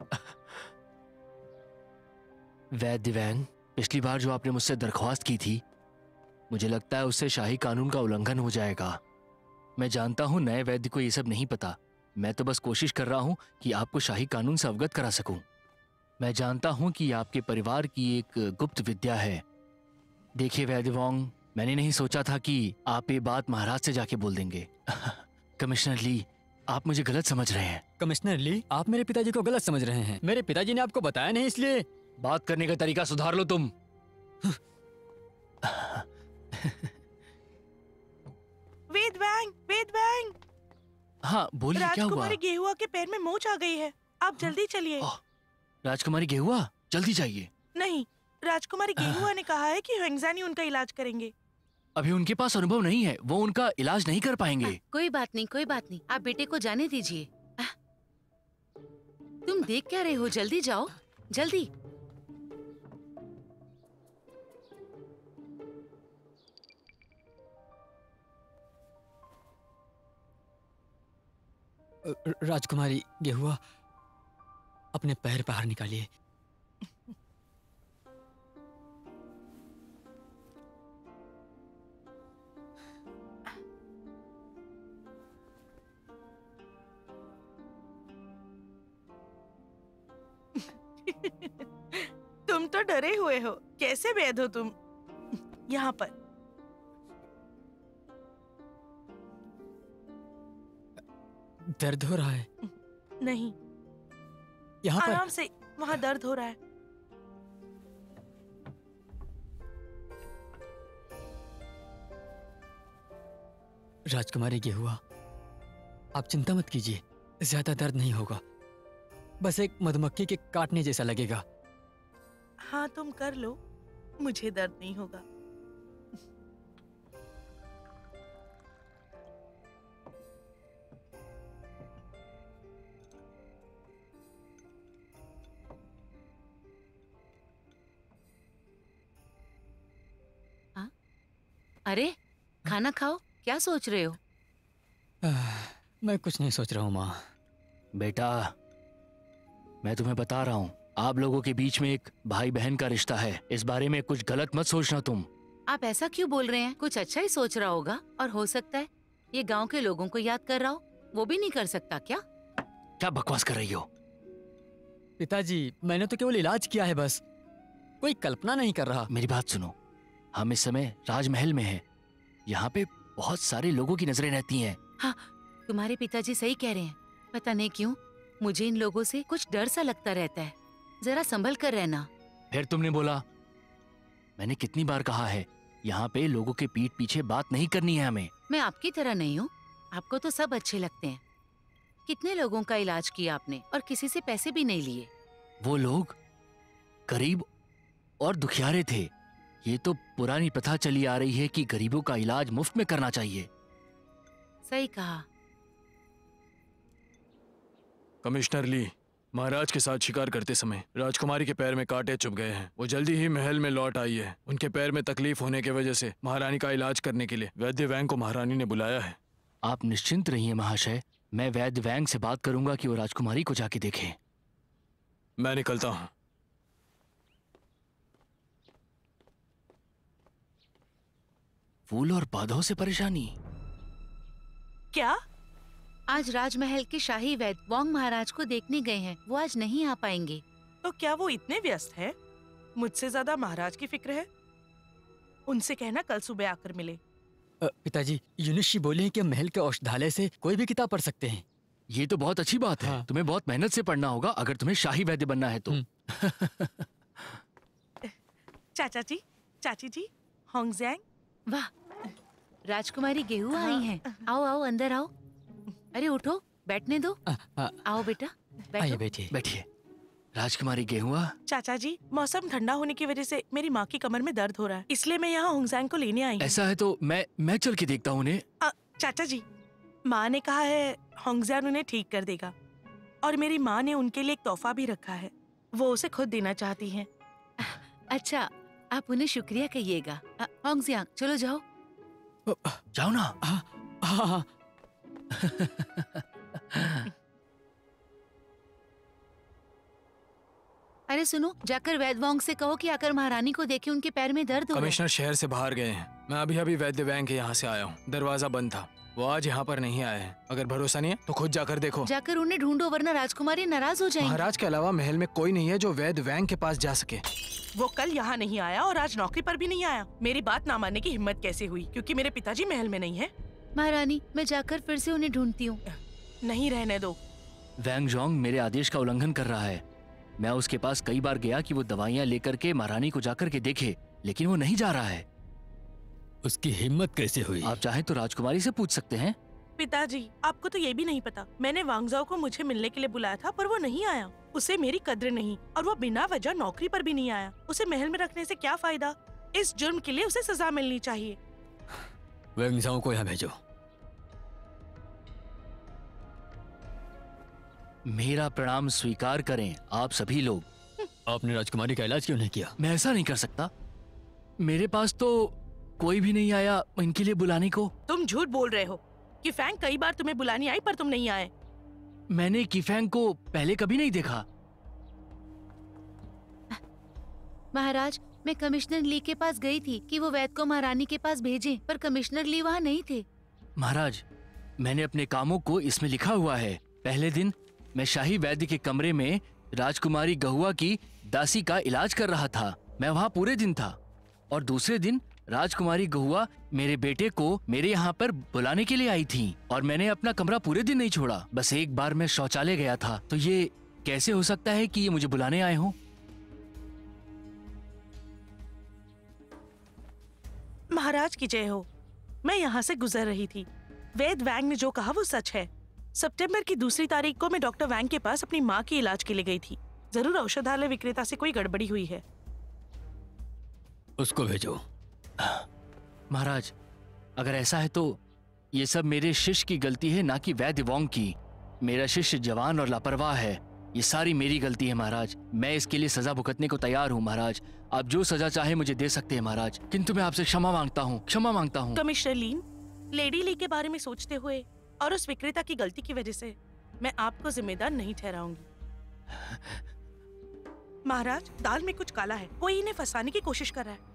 वैद्य वैंग, पिछली बार जो आपने मुझसे दरख्वास्त की थी, मुझे लगता है उससे शाही कानून का उल्लंघन हो जाएगा। मैं जानता हूँ नए वैद्य को ये सब नहीं पता। मैं तो बस कोशिश कर रहा हूँ कि आपको शाही कानून से अवगत करा सकूं। मैं जानता हूँ कि आपके परिवार की एक गुप्त विद्या है। देखिए वैद्य वॉन्ग, मैंने नहीं सोचा था कि आप ये बात महाराज से जाके बोल देंगे। कमिश्नर ली, आप मुझे गलत समझ रहे हैं। कमिश्नर ली, आप मेरे पिताजी को गलत समझ रहे हैं। मेरे पिताजी ने आपको बताया नहीं, इसलिए बात करने का तरीका सुधार लो तुम। वेद वेद वैंग, वेद वैंग। हाँ बोलिए, क्या हुआ? राजकुमारी गेहुआ के पैर में मोच आ गई है, आप जल्दी चलिए। राजकुमारी गेहुआ, जल्दी जाइए। नहीं, राजकुमारी गेहुआ ने कहा है कि होंगजानी उनका इलाज करेंगे। अभी उनके पास अनुभव नहीं है, वो उनका इलाज नहीं कर पाएंगे। आ, कोई बात नहीं, कोई बात नहीं, आप बेटे को जाने दीजिए। आ, तुम देख क्या रहे हो? जल्दी जाओ, जल्दी। राजकुमारी गेहुआ, अपने पैर बाहर निकालिए। तुम तो डरे हुए हो, कैसे वैद हो तुम? यहाँ पर दर्द हो रहा है? नहीं, यहाँ पर आराम से, वहाँ दर्द हो रहा है। राजकुमारी गेहुआ, आप चिंता मत कीजिए, ज्यादा दर्द नहीं होगा, बस एक मधुमक्खी के काटने जैसा लगेगा। हाँ तुम कर लो, मुझे दर्द नहीं होगा। अरे खाना खाओ, क्या सोच रहे हो? आह, मैं कुछ नहीं सोच रहा हूँ माँ। बेटा, मैं तुम्हें बता रहा हूँ, आप लोगों के बीच में एक भाई बहन का रिश्ता है, इस बारे में कुछ गलत मत सोचना तुम। आप ऐसा क्यों बोल रहे हैं? कुछ अच्छा ही सोच रहा होगा, और हो सकता है ये गांव के लोगों को याद कर रहा हो। वो भी नहीं कर सकता क्या? क्या बकवास कर रही हो? पिताजी, मैंने तो केवल इलाज किया है बस, कोई कल्पना नहीं कर रहा। मेरी बात सुनो, हम इस समय राजमहल में हैं। यहाँ पे बहुत सारे लोगों की नजरें रहती हैं। हाँ, तुम्हारे पिताजी सही कह रहे हैं। पता नहीं क्यों मुझे इन लोगों से कुछ डर सा लगता रहता है। जरा संभल कर रहना। फिर तुमने बोला, मैंने कितनी बार कहा है, यहाँ पे लोगों के पीठ पीछे बात नहीं करनी है हमें। मैं आपकी तरह नहीं हूँ, आपको तो सब अच्छे लगते हैं। कितने लोगों का इलाज किया आपने और किसी से पैसे भी नहीं लिए। वो लोग गरीब और दुखियारे थे। ये तो पुरानी प्रथा चली आ रही है कि गरीबों का इलाज मुफ्त में करना चाहिए। सही कहा। कमिश्नर ली, महाराज के साथ शिकार करते समय राजकुमारी के पैर में कांटे चुभ गए हैं। वो जल्दी ही महल में लौट आई है। उनके पैर में तकलीफ होने की वजह से महारानी का इलाज करने के लिए वैद्य वैंग को महारानी ने बुलाया है। आप निश्चिंत रहिए महाशय, मैं वैद्य वैंग से बात करूंगा कि वो राजकुमारी को जाके देखें। मैं निकलता हूँ। फूल और पौधों से परेशानी? क्या? आज राजमहल के शाही वैद्य वोंग महाराज को देखने गए हैं। वो आज नहीं आ पाएंगे। तो क्या वो इतने व्यस्त हैं? मुझसे ज्यादा महाराज की फिक्र है। उनसे कहना कल सुबह आकर मिले। अ, पिताजी, यूनिशी बोले हैं कि महल के औषधालय से कोई भी किताब पढ़ सकते हैं। ये तो बहुत अच्छी बात है। हाँ। तुम्हें बहुत मेहनत से पढ़ना होगा अगर तुम्हें शाही वैद्य बनना है तो। चाचा जी, चाची जी, होंगजैंग। वाह, राजकुमारी गेहुआ आई हैं। आओ आओ अंदर आओ। अरे उठो, बैठने दो। अ, अ, आओ बेटा, आइए बैठो। बैठिए। बैठिए। राजकुमारी गेहुआ, चाचा जी, मौसम ठंडा होने की वजह से मेरी माँ की कमर में दर्द हो रहा है, इसलिए मैं यहाँ होंगजैंग को लेने आई हूँ। ऐसा है तो मैं मैं चल के देखता हूँ उन्हें। अ, चाचा जी, माँ ने कहा है होंगजैन उन्हें ठीक कर देगा, और मेरी माँ ने उनके लिए एक तोहफा भी रखा है। वो उसे खुद देना चाहती हैं। अच्छा, आप उन्हें शुक्रिया कहिएगा। अ, होंगजियांग, चलो जाओ। जाओ ना। हाँ हाँ हाँ। अरे सुनो, जाकर वैद्य वोंग से कहो कि आकर महारानी को देखे, उनके पैर में दर्द हो रहा है। कमिश्नर शहर से बाहर गए हैं। मैं अभी अभी वैद्य वैंग के यहाँ से आया हूँ। दरवाजा बंद था। वो आज यहाँ पर नहीं आए हैं। अगर भरोसा नहीं है तो खुद जाकर देखो। जाकर उन्हें ढूंढो, वरना राजकुमारी नाराज हो जाएंगी। महाराज के अलावा महल में कोई नहीं है जो वैद्य वैंग के पास जा सके। वो कल यहाँ नहीं आया और आज नौकरी पर भी नहीं आया। मेरी बात ना मानने की हिम्मत कैसे हुई? क्योंकि मेरे पिताजी महल में नहीं है। महारानी, मैं जाकर फिर से उन्हें ढूंढती हूँ। नहीं रहने दो। वैंग जोंग मेरे आदेश का उल्लंघन कर रहा है। मैं उसके पास कई बार गया कि वो दवाइयाँ लेकर के महारानी को जाकर के देखे, लेकिन वो नहीं जा रहा है। उसकी हिम्मत कैसे हुई? आप चाहें तो राजकुमारी से पूछ सकते हैं। पिताजी, आपको तो ये भी नहीं पता, मैंने वांगजाओ को मुझे मिलने के लिए बुलाया था पर वो नहीं आया। उसे मेरी कद्र नहीं और वो बिना वजह नौकरी पर भी नहीं आया। उसे महल में रखने से क्या फायदा? इस जुर्म के लिए उसे सजा मिलनी चाहिए। वेंगजाओ को यहाँ भेजो। मेरा प्रणाम स्वीकार करें आप सभी लोग। आपने राजकुमारी का इलाज क्यों नहीं किया? मैं ऐसा नहीं कर सकता। मेरे पास तो कोई भी नहीं आया इनके लिए बुलाने को। तुम झूठ बोल रहे हो कि फैंग कई बार तुम्हें बुलाने आई पर तुम नहीं आए। मैंने किफैंग को पहले कभी नहीं देखा। महाराज, मैं कमिश्नर ली के पास गई थी कि वो वैद्य को महारानी के पास भेजें, पर कमिश्नर ली वहाँ नहीं थे। महाराज, मैंने अपने कामों को इसमें लिखा हुआ है। पहले दिन मैं शाही वैद्य के कमरे में राजकुमारी गहुआ की दासी का इलाज कर रहा था। मैं वहाँ पूरे दिन था। और दूसरे दिन राजकुमारी गहुआ मेरे बेटे को मेरे यहाँ पर बुलाने के लिए आई थी और मैंने अपना कमरा पूरे दिन नहीं छोड़ा। बस एक बार मैं शौचालय गया था। तो ये कैसे हो सकता है कि ये मुझे बुलाने आए हों? महाराज की जय हो। मैं यहाँ से गुजर रही थी। वेद वैंग ने जो कहा वो सच है। सितंबर की दूसरी तारीख को मैं डॉक्टर वैंग के पास अपनी माँ के इलाज के लिए गई थी। जरूर औषधालय विक्रेता से कोई गड़बड़ी हुई है। उसको भेजो। महाराज, अगर ऐसा है तो ये सब मेरे शिष्य की गलती है, ना कि वैद्य वोंग की। मेरा शिष्य जवान और लापरवाह है। ये सारी मेरी गलती है महाराज। मैं इसके लिए सजा भुगतने को तैयार हूँ महाराज। आप जो सजा चाहे मुझे दे सकते हैं महाराज, किंतु मैं आपसे क्षमा मांगता हूँ, क्षमा मांगता हूँ। कमिश्नर लीन, लेडी ली के बारे में सोचते हुए और उस विक्रेता की गलती की वजह से मैं आपको जिम्मेदार नहीं ठहराऊंगी। महाराज, दाल में कुछ काला है। कोई इन्हें फंसाने की कोशिश कर रहा है।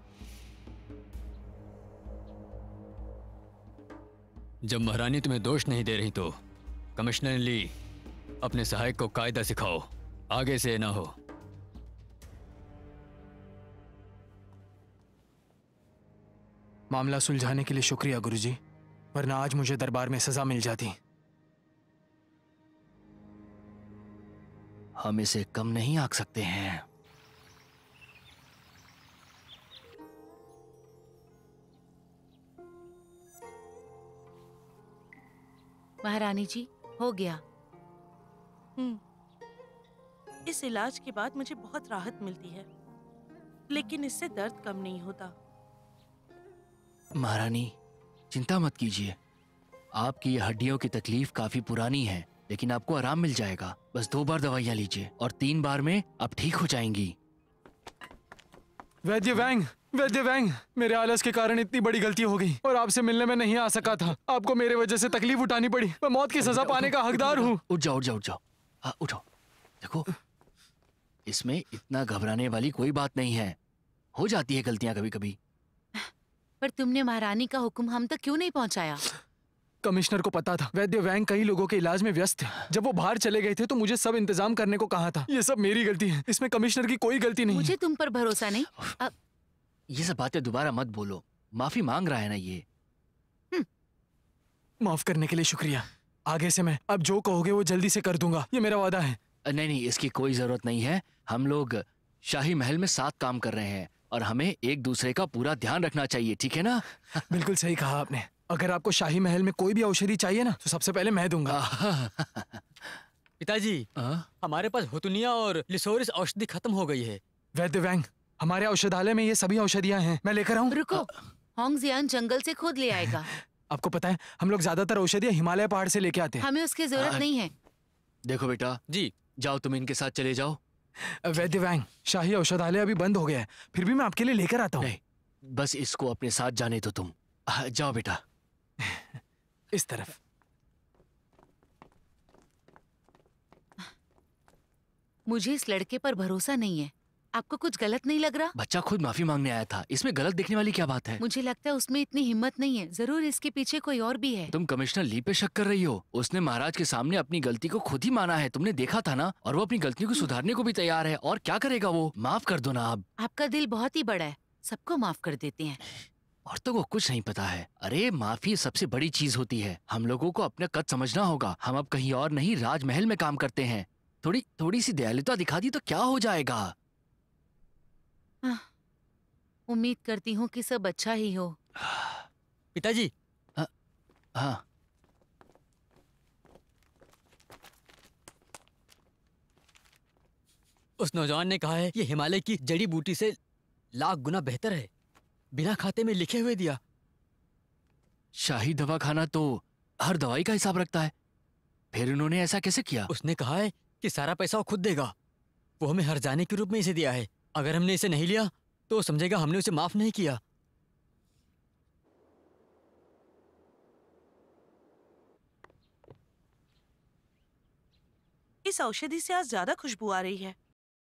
जब महारानी तुम्हें दोष नहीं दे रही तो कमिश्नर ली, अपने सहायक को कायदा सिखाओ, आगे से ना हो। मामला सुलझाने के लिए शुक्रिया गुरुजी, वरना आज मुझे दरबार में सजा मिल जाती। हम इसे कम नहीं आंक सकते हैं। महारानी जी, हो गया। हम्म, इस इलाज के बाद मुझे बहुत राहत मिलती है, लेकिन इससे दर्द कम नहीं होता। महारानी, चिंता मत कीजिए। आपकी ये हड्डियों की तकलीफ काफी पुरानी है, लेकिन आपको आराम मिल जाएगा। बस दो बार दवाइयाँ लीजिए और तीन बार में आप ठीक हो जाएंगी। वैद्य वैंग, वैद्य वैंग, मेरे आलस के कारण इतनी बड़ी गलती हो गई और आपसे मिलने में नहीं आ सका था। आपको मेरे वजह से तकलीफ उठानी पड़ी। मैं मौत की सजा पाने का हकदार हूँ। उठ जाओ, उठ जाओ, उठ जाओ। हाँ, उठो। देखो, इसमें इतना घबराने वाली कोई बात नहीं है। हो जाती है गलतियां कभी कभी। पर तुमने महारानी का हुक्म हम तक क्यों नहीं पहुंचाया? कमिश्नर को पता था वैद्य वैंग कई लोगों के इलाज में व्यस्त थे। जब वो बाहर चले गए थे तो मुझे सब इंतजाम करने को कहा था। ये सब मेरी गलती है, इसमें कमिश्नर की कोई गलती नहीं। मुझे तुम पर भरोसा नहीं। अब ये सब बातें दोबारा मत बोलो। माफी मांग रहा है ना ये। माफ करने के लिए शुक्रिया। आगे से मैं अब जो कहोगे वो जल्दी से कर दूंगा, ये मेरा वादा है। नहीं नहीं, इसकी कोई जरूरत नहीं है। हम लोग शाही महल में साथ काम कर रहे हैं और हमें एक दूसरे का पूरा ध्यान रखना चाहिए, ठीक है ना? बिल्कुल सही कहा आपने। अगर आपको शाही महल में कोई भी औषधि चाहिए ना तो सबसे पहले मैं दूंगा। पिताजी, हमारे पास हुतुनिया और लिसोरिस औषधि खत्म हो गई है। वैद्य वैंग, हमारे औषधालय में ये सभी औषधियां हैं, मैं लेकर आऊं? रुको, होंगजियान जंगल से खुद ले आएगा। आपको पता है हम लोग ज्यादातर औषधियां हिमालय पहाड़ से लेके आते हैं। हमें उसकी जरूरत नहीं है। देखो बेटा जी, जाओ तुम इनके साथ चले जाओ। वैद्य वैंग, शाही औषधालय अभी बंद हो गया है, फिर भी मैं आपके लिए लेकर आता हूँ। नहीं, बस इसको अपने साथ जाने दो तुम। हाँ, जाओ बेटा। इस तरफ। मुझे इस लड़के पर भरोसा नहीं है। आपको कुछ गलत नहीं लग रहा? बच्चा खुद माफी मांगने आया था, इसमें गलत देखने वाली क्या बात है? मुझे लगता है उसमें इतनी हिम्मत नहीं है। जरूर इसके पीछे कोई और भी है। तुम कमिश्नर ली पे शक कर रही हो। उसने महाराज के सामने अपनी गलती को खुद ही माना है, तुमने देखा था ना। और वो अपनी गलतियों को सुधारने को भी तैयार है। और क्या करेगा वो? माफ कर दो ना आप। आपका दिल बहुत ही बड़ा है, सबको माफ कर देते हैं। और तो वो कुछ नहीं पता है। अरे माफी सबसे बड़ी चीज होती है। हम लोगों को अपना कद समझना होगा। हम अब कहीं और नहीं, राजमहल में काम करते हैं। थोड़ी थोड़ी सी दयालुता दिखा दी तो क्या हो जाएगा? उम्मीद करती हूँ कि सब अच्छा ही हो। पिताजी। हाँ। उस नौजवान ने कहा है ये हिमालय की जड़ी बूटी से लाख गुना बेहतर है। बिना खाते में लिखे हुए दिया। शाही दवा खाना तो हर दवाई का हिसाब रखता है, फिर उन्होंने ऐसा कैसे किया? उसने कहा है कि सारा पैसा वो खुद देगा। वो हमें हर जाने के रूप में इसे दिया है। अगर हमने इसे नहीं लिया तो वो समझेगा हमने उसे माफ नहीं किया। इस औषधि से आज ज्यादा खुशबू आ रही है।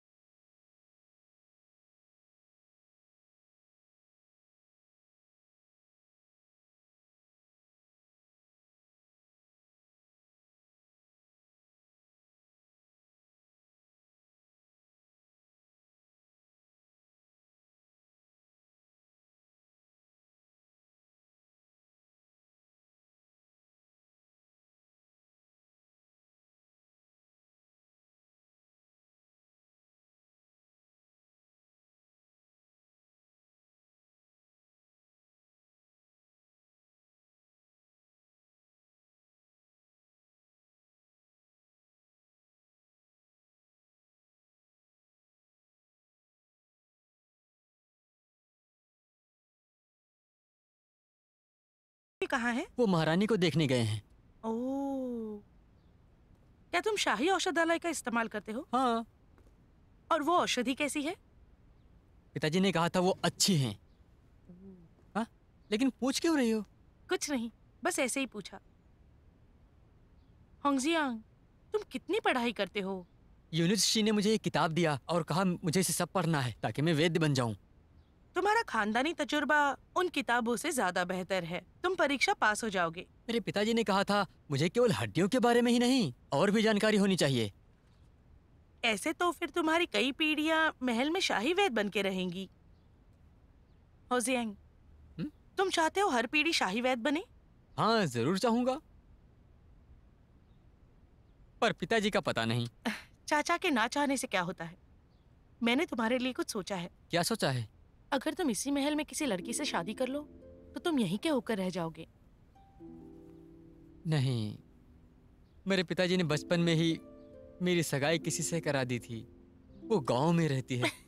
कहाँ है? वो महारानी को देखने गए हैं। ओह, क्या तुम शाही औषधालय का इस्तेमाल करते हो? हाँ। और वो औषधि कैसी है? पिताजी ने कहा था वो अच्छी हैं। हाँ, लेकिन पूछ क्यों रही हो? कुछ नहीं, बस ऐसे ही पूछा। होंगजियांग, तुम कितनी पढ़ाई करते हो? यूनिवर्सिटी ने मुझे एक किताब दिया और कहा मुझे इसे सब पढ़ना है ताकि मैं वैद्य बन जाऊं। तुम्हारा खानदानी तजुर्बा उन किताबों से ज्यादा बेहतर है। तुम परीक्षा पास हो जाओगे। मेरे पिताजी ने कहा था मुझे केवल हड्डियों के बारे में ही नहीं और भी जानकारी होनी चाहिए। ऐसे तो फिर तुम्हारी कई पीढ़ियां महल में शाही वैद्य बन के रहेंगी। होजियांग, तुम चाहते हो हर पीढ़ी शाही वैद्य बने? हाँ, जरूर चाहूंगा, पर पिताजी का पता नहीं। चाचा के ना चाहने से क्या होता है? मैंने तुम्हारे लिए कुछ सोचा है। क्या सोचा है? अगर तुम इसी महल में किसी लड़की से शादी कर लो तो तुम यहीं के होकर रह जाओगे। नहीं, मेरे पिताजी ने बचपन में ही मेरी सगाई किसी से करा दी थी। वो गांव में रहती है।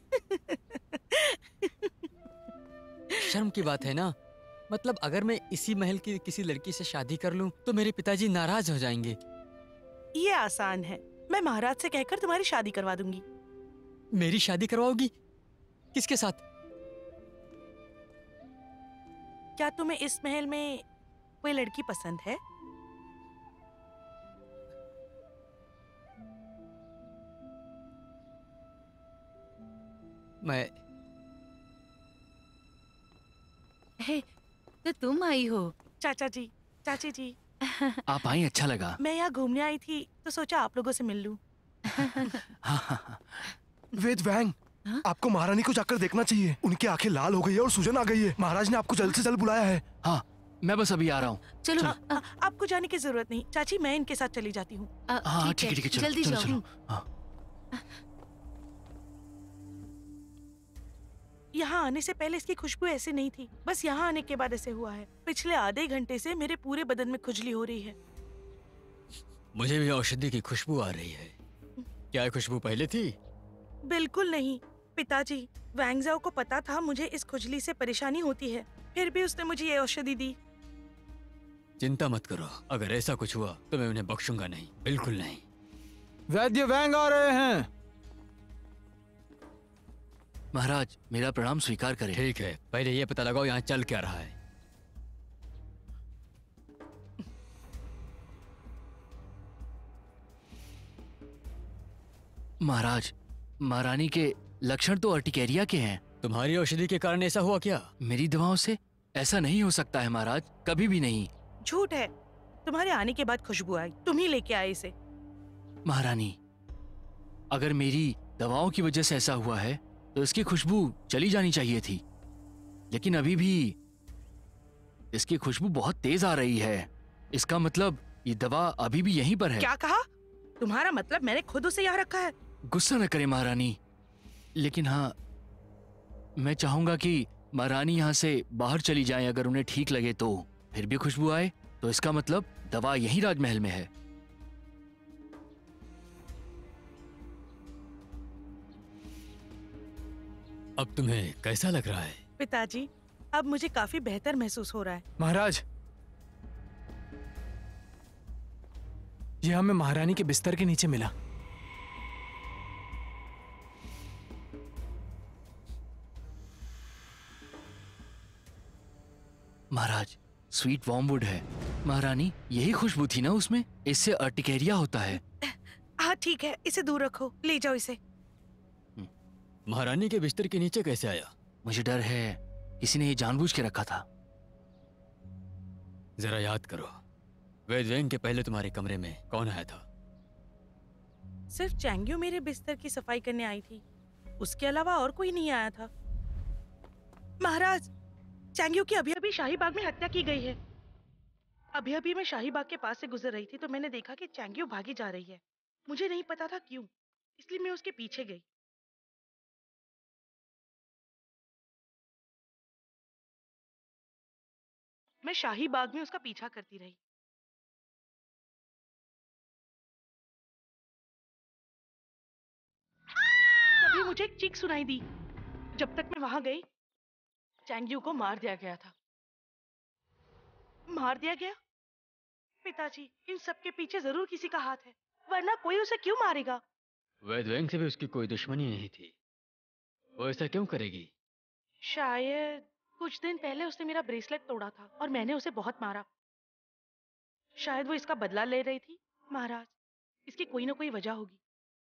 शर्म की बात है ना। मतलब अगर मैं इसी महल की किसी लड़की से शादी कर लूं तो मेरे पिताजी नाराज हो जाएंगे। ये आसान है, मैं महाराज से कहकर तुम्हारी शादी करवा दूंगी। मेरी शादी करवाओगी? किसके साथ? क्या तुम्हें इस महल में कोई लड़की पसंद है? मैं हे, तो तुम आई हो? चाचा जी, चाची जी। आप आई, अच्छा लगा। मैं यहाँ घूमने आई थी तो सोचा आप लोगों से मिल लूं। वेद वैंग, आपको महारानी को जाकर देखना चाहिए। उनकी आंखें लाल हो गई है और सूजन आ गई है। महाराज ने आपको जल्द से जल्द बुलाया है। हाँ, मैं बस अभी आ रहा हूँ। चलो, आ, आ, आपको जाने की जरूरत नहीं चाची, मैं इनके साथ चली जाती हूँ। हाँ ठीक है ठीक है, चलो जल्दी चलो, जाओ। चलो। हाँ। यहाँ आने से पहले इसकी खुशबू ऐसी नहीं थी, बस यहाँ आने के बाद ऐसे हुआ है। पिछले आधे घंटे से मेरे पूरे बदन में खुजली हो रही है। मुझे भी औषधि की खुशबू आ रही है। क्या ये खुशबू पहले थी? बिल्कुल नहीं पिताजी, वैंगजाओ को पता था मुझे इस खुजली से परेशानी होती है, फिर भी उसने मुझे ये औषधि दी। चिंता मत करो, अगर ऐसा कुछ हुआ तो मैं उन्हें बख्शूंगा नहीं, बिल्कुल नहीं। वैद्य वैंग आ रहे हैं। महाराज, मेरा प्रणाम स्वीकार करें। ठीक है, पहले ये पता लगाओ यहाँ चल क्या रहा है। महाराज, महारानी के लक्षण तो अर्टिकेरिया के हैं। तुम्हारी औषधि के कारण ऐसा हुआ क्या? मेरी दवाओं से ऐसा नहीं हो सकता है महाराज, कभी भी नहीं। झूठ है, तुम्हारे आने के बाद खुशबू आई, तुम ही लेके आए इसे। महारानी, अगर मेरी दवाओं की वजह से ऐसा हुआ है तो इसकी खुशबू चली जानी चाहिए थी, लेकिन अभी भी इसकी खुशबू बहुत तेज आ रही है। इसका मतलब ये दवा अभी भी यहीं पर है। क्या कहा? तुम्हारा मतलब मैंने खुद उसे यहाँ रखा है? गुस्सा न करें महारानी, लेकिन हाँ, मैं चाहूंगा कि महारानी यहाँ से बाहर चली जाएं अगर उन्हें ठीक लगे तो, फिर भी खुशबू आए तो इसका मतलब दवा यहीं राजमहल में है। अब तुम्हें कैसा लग रहा है? पिताजी, अब मुझे काफी बेहतर महसूस हो रहा है। महाराज, यह हमें महारानी के बिस्तर के नीचे मिला। महाराज, स्वीट वॉर्मवुड है। महारानी, यही खुशबू थी ना उसमें? इससे अर्टिकेरिया होता है। हाँ ठीक है, इसे दूर रखो, ले जाओ इसे। महारानी के बिस्तर के नीचे कैसे आया? मुझे डर है किसी ने ये जानबूझ के रखा था। जरा याद करो, वैद वेंग के पहले तुम्हारे कमरे में कौन आया था? सिर्फ चैंग्यू मेरे बिस्तर की सफाई करने आई थी, उसके अलावा और कोई नहीं आया था। महाराज, चैंग्यू की अभी अभी शाही बाग में हत्या की गई है। अभी अभी मैं शाही बाग के पास से गुजर रही थी तो मैंने देखा कि चैंग्यू भागी जा रही है। मुझे नहीं पता था क्यों, इसलिए मैं उसके पीछे गई। मैं शाही बाग में उसका पीछा करती रही। तभी मुझे एक चीख सुनाई दी। जब तक मैं वहां गई, चैंग्यू को मार दिया गया था। मार दिया गया? पिताजी, इन सब के पीछे जरूर किसी का हाथ है, वरना कोई उसे क्यों मारेगा? वैद वेंग से भी उसकी कोई दुश्मनी नहीं थी, वो ऐसा क्यों करेगी? शायद कुछ दिन पहले उसने मेरा ब्रेसलेट तोड़ा था और मैंने उसे बहुत मारा। शायद वो इसका बदला ले रही थी। महाराज, इसकी कोई ना कोई वजह होगी।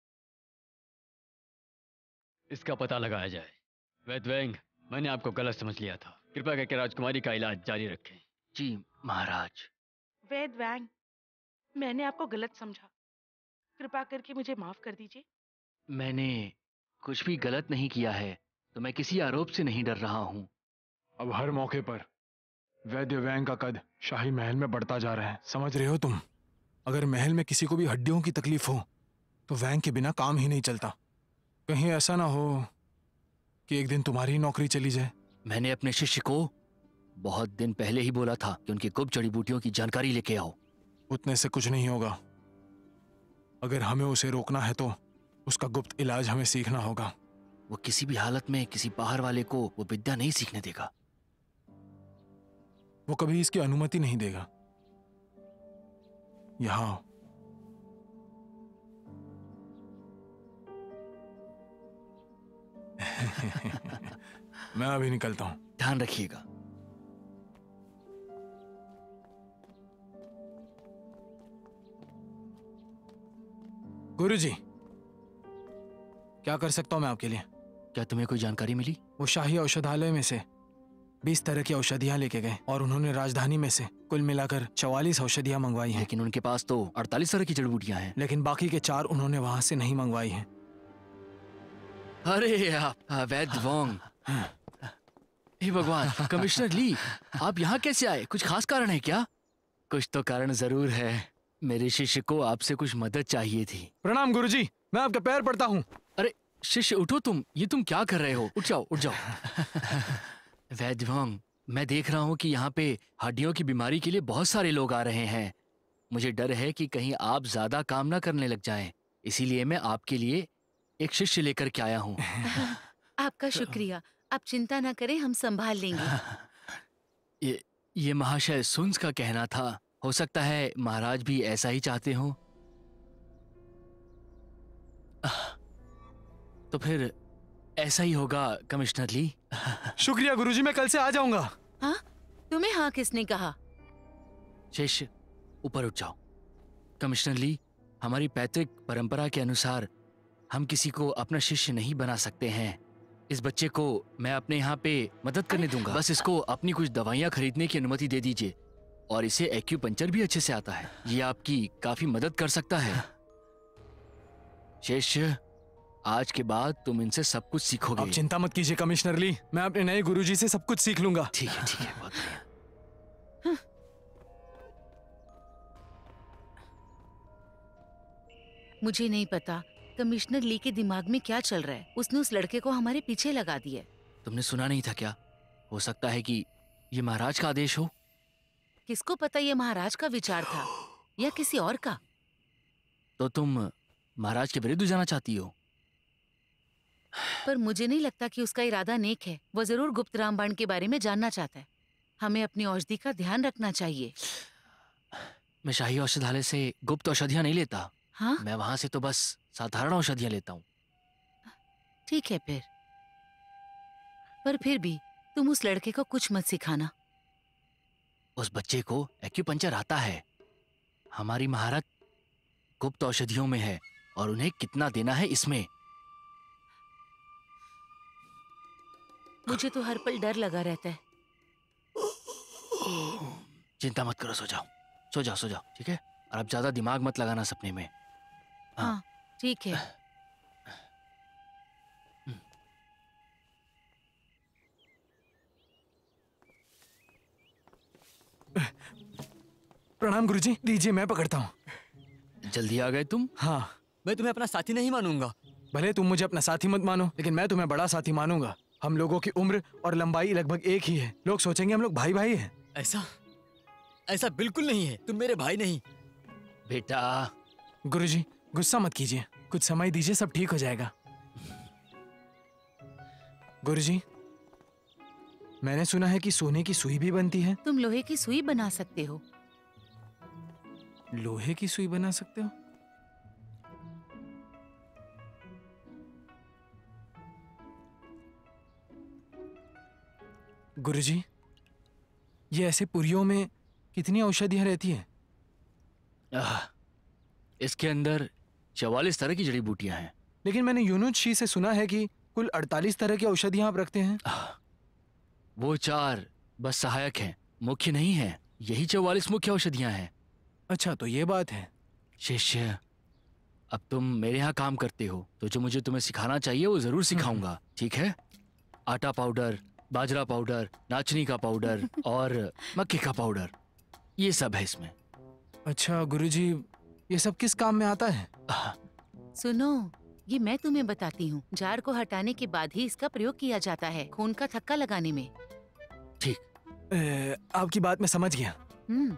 इसका पता लगाया जाए। वैद वेंग, मैंने आपको गलत समझ लिया था। कृपया करके राजकुमारी का इलाज जारी रखें। जी महाराज। वैद वेंग, मैंने आपको गलत समझा, कृपया करके मुझे माफ कर दीजिए। मैंने कुछ भी गलत नहीं किया है, तो मैं किसी आरोप से नहीं डर रहा हूँ। अब हर मौके पर वैद्य वैंग का कद शाही महल में बढ़ता जा रहा है, समझ रहे हो तुम? अगर महल में किसी को भी हड्डियों की तकलीफ हो तो वैंग के बिना काम ही नहीं चलता। कहीं ऐसा ना हो कि एक दिन तुम्हारी नौकरी चली जाए। मैंने अपने शिष्य को बहुत दिन पहले ही बोला था कि उनकी गुप्त जड़ी बूटियों की जानकारी लेके आओ। उतने से कुछ नहीं होगा। अगर हमें उसे रोकना है तो उसका गुप्त इलाज हमें सीखना होगा। वो किसी भी हालत में किसी बाहर वाले को वो विद्या नहीं सीखने देगा। वो कभी इसकी अनुमति नहीं देगा। यहां मैं अभी निकलता हूं। ध्यान रखिएगा। गुरुजी, क्या कर सकता हूं मैं आपके लिए? क्या तुम्हें कोई जानकारी मिली? वो शाही औषधालय में से बीस तरह की औषधियां लेके गए और उन्होंने राजधानी में से कुल मिलाकर चौवालीस औषधियां मंगवाई हैं। लेकिन उनके पास तो अड़तालीस तरह की जड़ी बूटियां हैं। लेकिन बाकी के चार उन्होंने वहां से नहीं मंगवाई हैं। अरे आप वैद्य वोंग, हे भगवान, कमिश्नर ली, आप यहाँ कैसे आए? कुछ खास कारण है क्या? कुछ तो कारण जरूर है। मेरे शिष्य को आपसे कुछ मदद चाहिए थी। प्रणाम गुरुजी, मैं आपके पैर पड़ता हूँ। अरे शिष्य उठो तुम, ये तुम क्या कर रहे हो? उठ जाओ उठ जाओ। वैद्य वोंग, मैं देख रहा हूँ कि यहाँ पे हड्डियों की बीमारी के लिए बहुत सारे लोग आ रहे हैं। मुझे डर है कि कहीं आप ज्यादा काम ना करने लग जाएं, इसीलिए मैं आपके लिए एक शिष्य लेकर के आया हूँ। आपका शुक्रिया, आप चिंता ना करें, हम संभाल लेंगे। ये ये महाशय सुन्स का कहना था। हो सकता है महाराज भी ऐसा ही चाहते हो। तो फिर ऐसा ही होगा कमिश्नर ली। शुक्रिया गुरुजी, मैं कल से आ जाऊंगा। हाँ, तुम्हें हाँ किसने कहा? शिष्य ऊपर उठ जाओ। कमिश्नर ली, हमारी पैतृक परंपरा के अनुसार हम किसी को अपना शिष्य नहीं बना सकते हैं। इस बच्चे को मैं अपने यहाँ पे मदद करने दूंगा। बस इसको अपनी कुछ दवाइयाँ खरीदने की अनुमति दे दीजिए, और इसे एक्यूपंक्चर भी अच्छे से आता है। ये आपकी काफी मदद कर सकता है। शिष्य, आज के बाद तुम इनसे सब कुछ सीखोगे। आप चिंता मत कीजिए कमिश्नर ली, मैं अपने नए गुरुजी से सब कुछ सीख लूंगा। ठीक है ठीक है, बहुत बढ़िया। मुझे नहीं पता कमिश्नर ली के दिमाग में क्या चल रहा है। उसने उस लड़के को हमारे पीछे लगा दिया। तुमने सुना नहीं था क्या? हो सकता है कि ये महाराज का आदेश हो। किसको पता ये महाराज का विचार था या किसी और का। तो तुम महाराज के विरुद्ध जाना चाहती हो? पर मुझे नहीं लगता कि उसका इरादा नेक है। वो जरूर गुप्त रामबाण के बारे में जानना चाहता है। हमें अपनी औषधि का ध्यान रखना चाहिए। मैं शाही औषधालय से गुप्त औषधियां नहीं लेता। हाँ? मैं वहां से तो बस साधारण औषधियां लेता हूँ। ठीक है फिर। पर फिर भी तुम उस लड़के को कुछ मत सिखाना। उस बच्चे को एक्यूपंचर आता है। हमारी महारत गुप्त औषधियों में है और उन्हें कितना देना है इसमें। मुझे तो हर पल डर लगा रहता है। चिंता मत करो, सो जाओ सो जाओ सो जाओ, ठीक है? और अब ज्यादा दिमाग मत लगाना सपने में। हाँ ठीक है। प्रणाम गुरुजी, दीजिए मैं पकड़ता हूँ। जल्दी आ गए तुम। हाँ, मैं तुम्हें अपना साथी नहीं मानूंगा। भले तुम मुझे अपना साथी मत मानो, लेकिन मैं तुम्हें बड़ा साथी मानूंगा। हम लोगों की उम्र और लंबाई लगभग एक ही है। लोग सोचेंगे हम लोग भाई भाई हैं। ऐसा ऐसा बिल्कुल नहीं है। तुम मेरे भाई नहीं। बेटा। गुरुजी गुस्सा मत कीजिए, कुछ समय दीजिए, सब ठीक हो जाएगा। गुरुजी, मैंने सुना है कि सोने की सुई भी बनती है। तुम लोहे की सुई बना सकते हो। लोहे की सुई बना सकते हो? गुरुजी, ये ऐसे पुरियों में कितनी औषधियां रहती हैं? आह, इसके अंदर चवालीस तरह की जड़ी बूटियां हैं। लेकिन मैंने यूनुस शी से सुना है कि कुल अड़तालीस तरह की औषधियां आप रखते हैं। आह, वो चार बस सहायक हैं, मुख्य नहीं है। यही चौवालीस मुख्य औषधियां हैं। अच्छा, तो ये बात है। शिष्य, अब तुम मेरे यहाँ काम करते हो तो जो मुझे तुम्हें सिखाना चाहिए वो जरूर सिखाऊंगा, ठीक है? आटा पाउडर, बाजरा पाउडर, नाचनी का पाउडर और मक्के का पाउडर, ये सब है इसमें। अच्छा गुरुजी, ये सब किस काम में आता है? सुनो, ये मैं तुम्हें बताती हूँ। जार को हटाने के बाद ही इसका प्रयोग किया जाता है, खून का थक्का लगाने में। ठीक, आपकी बात मैं समझ गया। हम्म।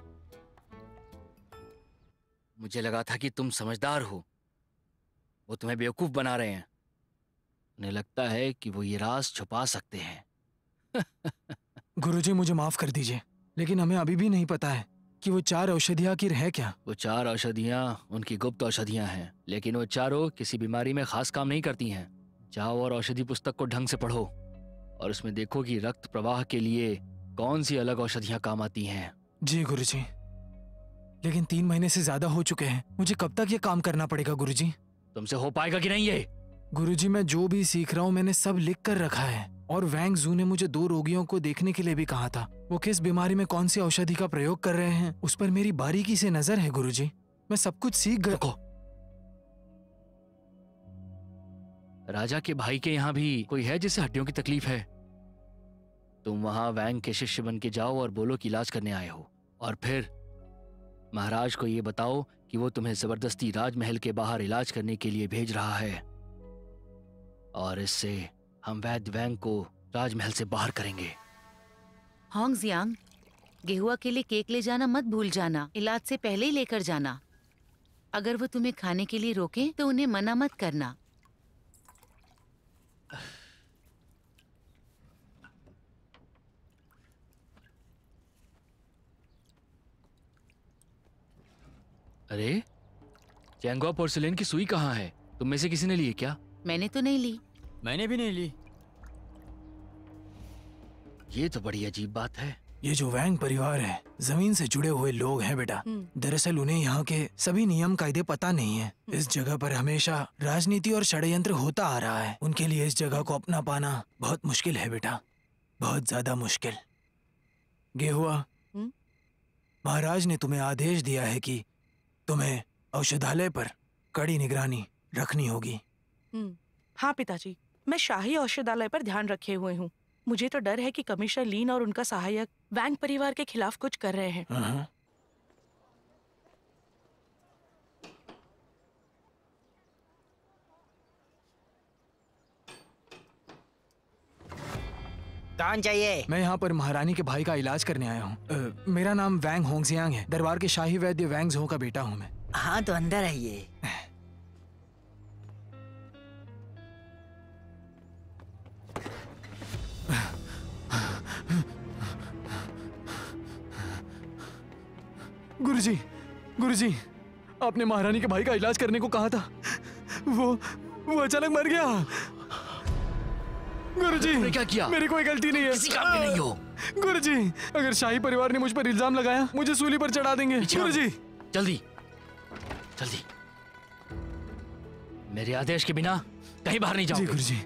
मुझे लगा था कि तुम समझदार हो, वो तुम्हें बेवकूफ बना रहे हैं। उन्हें लगता है कि वो ये राज छुपा सकते हैं। गुरुजी मुझे माफ कर दीजिए, लेकिन हमें अभी भी नहीं पता है कि वो चार औषधियां आखिर है क्या। वो चार औषधियां उनकी गुप्त औषधियां हैं, लेकिन वो चारों किसी बीमारी में खास काम नहीं करती हैं। जाओ और औषधि पुस्तक को ढंग से पढ़ो और उसमें देखो कि रक्त प्रवाह के लिए कौन सी अलग औषधियां काम आती हैं। जी गुरुजी, लेकिन तीन महीने से ज्यादा हो चुके हैं। मुझे कब तक ये काम करना पड़ेगा गुरुजी? तुमसे हो पाएगा कि नहीं ये? गुरुजी, मैं जो भी सीख रहा हूँ मैंने सब लिख कर रखा है। और वैंग जू ने मुझे दो रोगियों को देखने के लिए भी कहा था। वो किस बीमारी में कौन सी औषधि का प्रयोग कर रहे हैं उस पर मेरी बारीकी से नजर है गुरुजी। मैं सब कुछ सीख गया। राजा के भाई के यहाँ भी कोई है जिसे हड्डियों की तकलीफ है? तुम वहां वैंग के शिष्य बन के जाओ और बोलो कि इलाज करने आए हो, और फिर महाराज को ये बताओ कि वो तुम्हें जबरदस्ती राजमहल के बाहर इलाज करने के लिए भेज रहा है, और इससे हम वैद्य वैंग को राजमहल से बाहर करेंगे। होंग जियांग, गेहुआ के लिए केक ले जाना मत भूल जाना। इलाज से पहले ही लेकर जाना। अगर वो तुम्हें खाने के लिए रोकें तो उन्हें मना मत करना। अरे, चैंगवा पोर्सिलेन की सुई कहाँ है? तुम में से किसी ने ली है क्या? मैंने तो नहीं ली। मैंने भी नहीं ली। ये तो बड़ी अजीब बात है। ये जो वैंग परिवार है जमीन से जुड़े हुए लोग हैं बेटा। दरअसल उन्हें यहाँ के सभी नियम कायदे पता नहीं है। इस जगह पर हमेशा राजनीति और षड्यंत्र होता आ रहा है। उनके लिए इस जगह को अपना पाना बहुत मुश्किल है बेटा, बहुत ज्यादा मुश्किल। गेहुआ, महाराज ने तुम्हें आदेश दिया है कि तुम्हें औषधालय पर कड़ी निगरानी रखनी होगी। हाँ पिताजी, मैं शाही औषधालय पर ध्यान रखे हुए हूँ। मुझे तो डर है कि कमिश्नर लीन और उनका सहायक वैंग परिवार के खिलाफ कुछ कर रहे हैं। हाँ। कौन चाहिए? मैं यहाँ पर महारानी के भाई का इलाज करने आया हूँ। मेरा नाम वैंग होंगजियांग है। दरबार के शाही वैद्य वैंग झो का बेटा हूँ मैं। हाँ तो अंदर आइए। गुरुजी, गुरुजी, आपने महारानी के भाई का इलाज करने को कहा था। वो वो अचानक मर गया। गुरुजी, तुमने क्या किया? मेरी कोई गलती नहीं है। किसी काम के नहीं हो। गुरुजी, अगर शाही परिवार ने मुझ पर इल्जाम लगाया, मुझे सूली पर चढ़ा देंगे। गुरुजी, जल्दी, जल्दी। मेरे आदेश के बिना कहीं बाहर नहीं जाओगे। जी गुरुजी।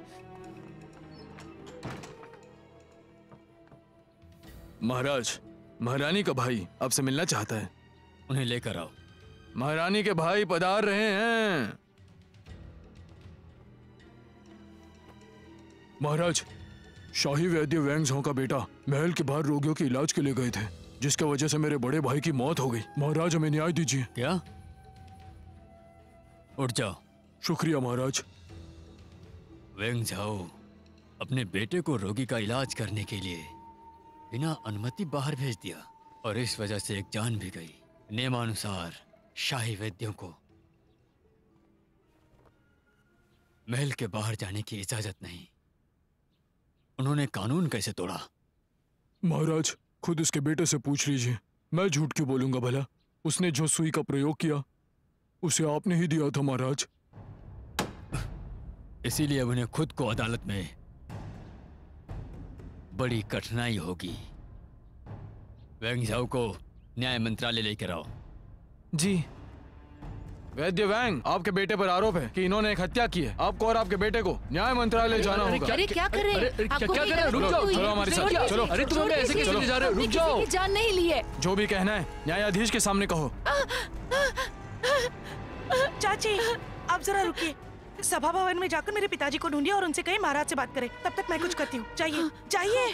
महाराज, महारानी का भाई आपसे मिलना चाहता है। उन्हें लेकर आओ। महारानी के भाई पधार रहे हैं। महाराज, शाही वैद्य वैंग झो का बेटा महल के बाहर रोगियों के इलाज के लिए गए थे, जिसकी वजह से मेरे बड़े भाई की मौत हो गई। महाराज, हमें न्याय दीजिए। क्या? उठ जाओ। शुक्रिया महाराज। वेंग झाओ अपने बेटे को रोगी का इलाज करने के लिए बिना अनुमति बाहर भेज दिया और इस वजह से एक जान भी गई। नियमानुसार शाही वैद्यों को महल के बाहर जाने की इजाजत नहीं। उन्होंने कानून कैसे तोड़ा? महाराज, खुद इसके बेटे से पूछ लीजिए। मैं झूठ क्यों बोलूंगा भला? उसने जो सुई का प्रयोग किया उसे आपने ही दिया था महाराज। इसीलिए उन्हें खुद को अदालत में बड़ी कठिनाई होगी। वैंग झाओ को न्याय मंत्रालय लेकर आओ। जी। वैद्य वैंग, आपके बेटे पर आरोप है कि इन्होंने एक हत्या की है। आपको और आपके बेटे को न्याय मंत्रालय जाना होगा। अरे क्या कर रहे हैं? क्या आपको क्या भी कर रहे हैं? रुक जाओ, चलो हमारे साथ, चलो। अरे तुम हमें ऐसे कैसे ले जा रहे हो? रुक जाओ। जान नहीं ली है। जो भी कहना है न्यायाधीश के सामने कहो। चाची, आप जरा रुकिए। सभा भवन में जाकर मेरे पिताजी को ढूंढिए और उनसे कहिए महाराज से बात करें। तब तक मैं कुछ करती हूँ। चाहिए, चाहिए।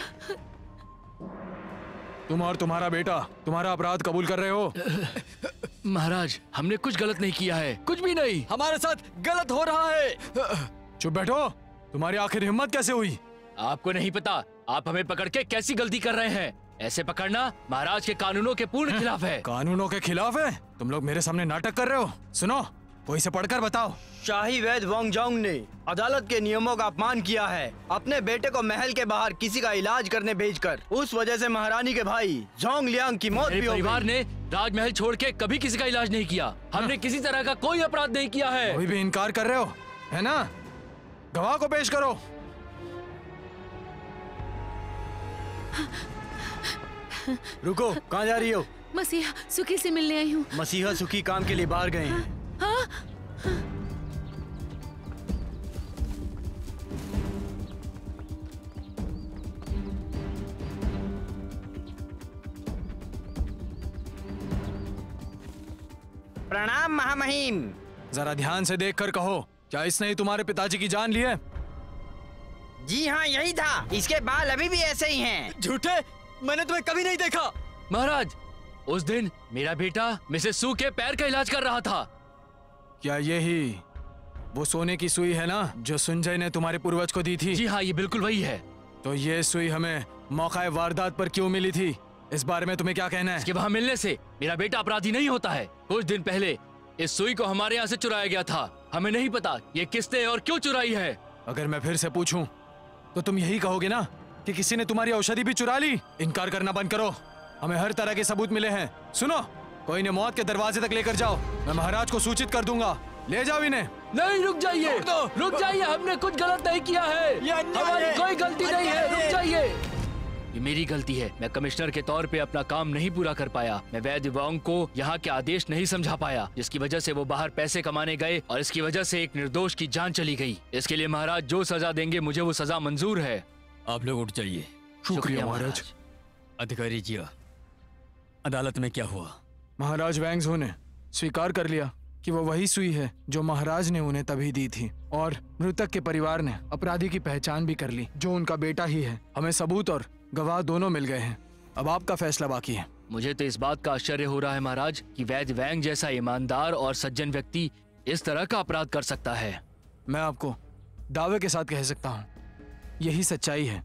तुम और तुम्हारा बेटा तुम्हारा अपराध कबूल कर रहे हो? महाराज, हमने कुछ गलत नहीं किया है, कुछ भी नहीं। हमारे साथ गलत हो रहा है। चुप बैठो। तुम्हारी आखिर हिम्मत कैसे हुई? आपको नहीं पता आप हमें पकड़ के कैसी गलती कर रहे हैं। ऐसे पकड़ना महाराज के कानूनों के पूर्ण खिलाफ है। कानूनों के खिलाफ है? तुम लोग मेरे सामने नाटक कर रहे हो। सुनो, कोई से पढ़कर बताओ। शाही वैद्य वांग जोंग ने अदालत के नियमों का अपमान किया है। अपने बेटे को महल के बाहर किसी का इलाज करने भेजकर उस वजह से महारानी के भाई जोंग लियांग की मौत भी हो गई। परिवार ने राजमहल छोड़ के कभी किसी का इलाज नहीं किया। हमने किसी तरह का कोई अपराध नहीं किया है। अभी भी इनकार कर रहे हो, है ना? गवाह को पेश करो। रुको, कहाँ जा रही हो? मसीहा सुखी से मिलने आई हूँ। मसीहा सुखी काम के लिए बाहर गए हैं। हाँ? प्रणाम महामहिम। जरा ध्यान से देखकर कहो, क्या इसने ही तुम्हारे पिताजी की जान ली है? जी हाँ, यही था। इसके बाल अभी भी ऐसे ही हैं। झूठे, मैंने तुम्हें कभी नहीं देखा। महाराज, उस दिन मेरा बेटा मिसेस सू के पैर का इलाज कर रहा था। क्या यही वो सोने की सुई है ना जो संजय ने तुम्हारे पूर्वज को दी थी? जी हाँ, ये बिल्कुल वही है। तो ये सुई हमें मौका वारदात पर क्यों मिली थी? इस बारे में तुम्हें क्या कहना है? इसके वहाँ मिलने से मेरा बेटा अपराधी नहीं होता है। कुछ दिन पहले इस सुई को हमारे यहाँ से चुराया गया था। हमें नहीं पता ये किसने और क्यों चुराई है। अगर मैं फिर से पूछूं तो तुम यही कहोगे ना कि किसी ने तुम्हारी औषधि भी चुरा ली? इनकार करना बंद करो। हमें हर तरह के सबूत मिले हैं। सुनो, कोई ने मौत के दरवाजे तक लेकर जाओ। मैं महाराज को सूचित कर दूंगा। ले जाओ इन्हें। नहीं, रुक जाइए, रुक जाइए। हमने कुछ गलत नहीं किया है। हमारी कोई गलती नहीं है। रुक जाइए। ये मेरी गलती है। मैं कमिश्नर के तौर पे अपना काम नहीं पूरा कर पाया। मैं वैद्य वांग को यहाँ के आदेश नहीं समझा पाया, जिसकी वजह से वो बाहर पैसे कमाने गए और इसकी वजह से एक निर्दोष की जान चली गई। इसके लिए महाराज जो सजा देंगे मुझे वो सजा मंजूर है। आप लोग उठ जाइए। शुक्रिया महाराज। अधिकारी जी, अदालत में क्या हुआ? महाराज वैंग झो ने स्वीकार कर लिया कि वो वही सुई है जो महाराज ने उन्हें तभी दी थी, और मृतक के परिवार ने अपराधी की पहचान भी कर ली, जो उनका बेटा ही है। हमें सबूत और गवाह दोनों मिल गए हैं। अब आपका फैसला बाकी है। मुझे तो इस बात का आश्चर्य हो रहा है महाराज कि वैद्य वैंग जैसा ईमानदार और सज्जन व्यक्ति इस तरह का अपराध कर सकता है। मैं आपको दावे के साथ कह सकता हूँ, यही सच्चाई है।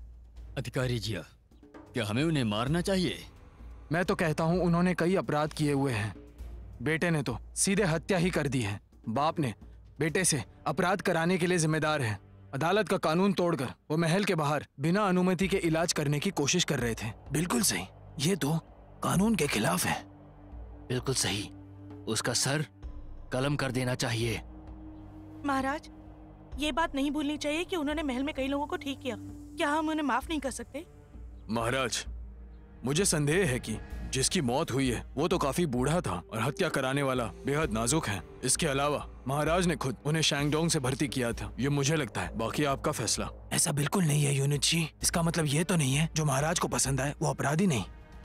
अधिकारी जिया, क्या हमें उन्हें मारना चाहिए? मैं तो कहता हूँ उन्होंने कई अपराध किए हुए हैं। बेटे ने तो सीधे हत्या ही कर दी है। बाप ने बेटे से अपराध कराने के लिए जिम्मेदार है। अदालत का कानून तोड़कर वो महल के बाहर बिना अनुमति के इलाज करने की कोशिश कर रहे थे। बिल्कुल सही, ये तो कानून के खिलाफ है। बिल्कुल सही, उसका सर कलम कर देना चाहिए। महाराज, ये बात नहीं भूलनी चाहिए कि उन्होंने महल में कई लोगों को ठीक किया। क्या हम उन्हें माफ नहीं कर सकते? महाराज, मुझे संदेह है कि जिसकी मौत हुई है वो तो काफी बूढ़ा था और हत्या कराने वाला बेहद नाजुक है। इसके अलावा महाराज ने खुद उन्हें शैंगडोंग से भर्ती किया था, ये मुझे लगता है। बाकी आपका फैसला। ऐसा बिल्कुल नहीं है यूनिट जी। इसका मतलब ये तो नहीं है जो महाराज को पसंद आए वो अपराधी नहीं।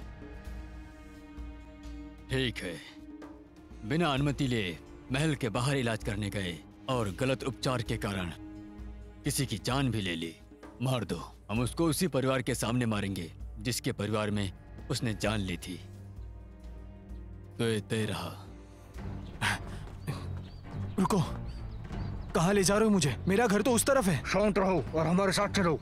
ठीक है, बिना अनुमति लिए महल के बाहर इलाज करने गए और गलत उपचार के कारण किसी की जान भी ले ली। मार दो। हम उसको उसी परिवार के सामने मारेंगे जिसके परिवार में उसने जान ली थी। तो ये तय रहा। रुको, कहाँ ले जा रहे हो मुझे? मेरा घर तो उस तरफ है। शांत रहो और हमारे साथ चलो।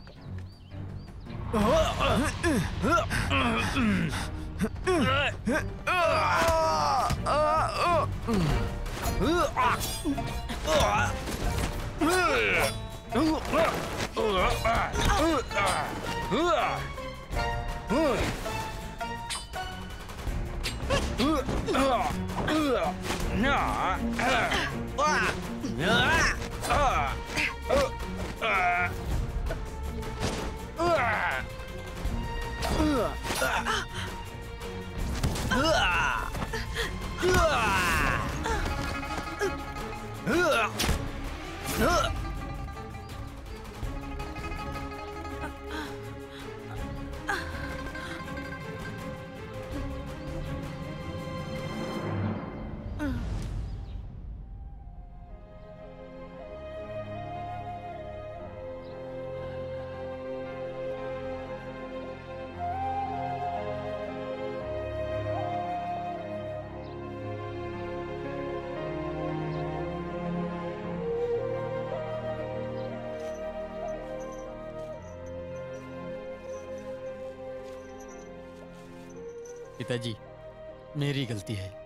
पिताजी, मेरी गलती है।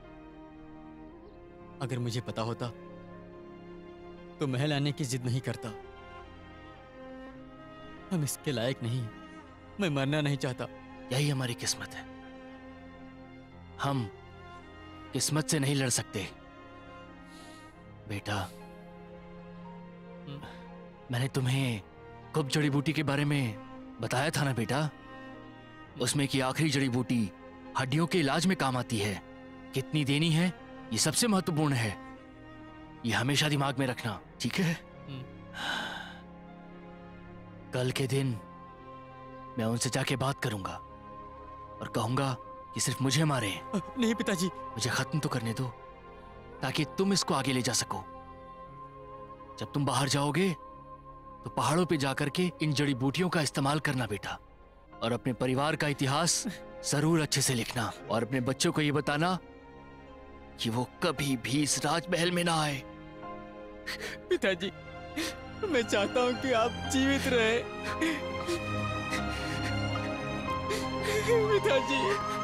अगर मुझे पता होता तो महल आने की जिद नहीं करता। हम इसके लायक नहीं। मैं मरना नहीं चाहता। यही हमारी किस्मत है। हम किस्मत से नहीं लड़ सकते। बेटा, मैंने तुम्हें कुब जड़ी बूटी के बारे में बताया था ना बेटा? उसमें की आखिरी जड़ी बूटी हड्डियों के इलाज में काम आती है। कितनी देनी है ये सबसे महत्वपूर्ण है। ये हमेशा दिमाग में रखना, ठीक है? कल के दिन मैं उनसे जाके बात करूंगा और कहूंगा कि सिर्फ मुझे मारे। नहीं पिताजी, मुझे खत्म तो करने दो ताकि तुम इसको आगे ले जा सको। जब तुम बाहर जाओगे तो पहाड़ों पे जाकर के इन जड़ी बूटियों का इस्तेमाल करना बेटा, और अपने परिवार का इतिहास जरूर अच्छे से लिखना और अपने बच्चों को ये बताना कि वो कभी भी इस राजमहल में ना आए। पिताजी, मैं चाहता हूं कि आप जीवित रहे। पिताजी,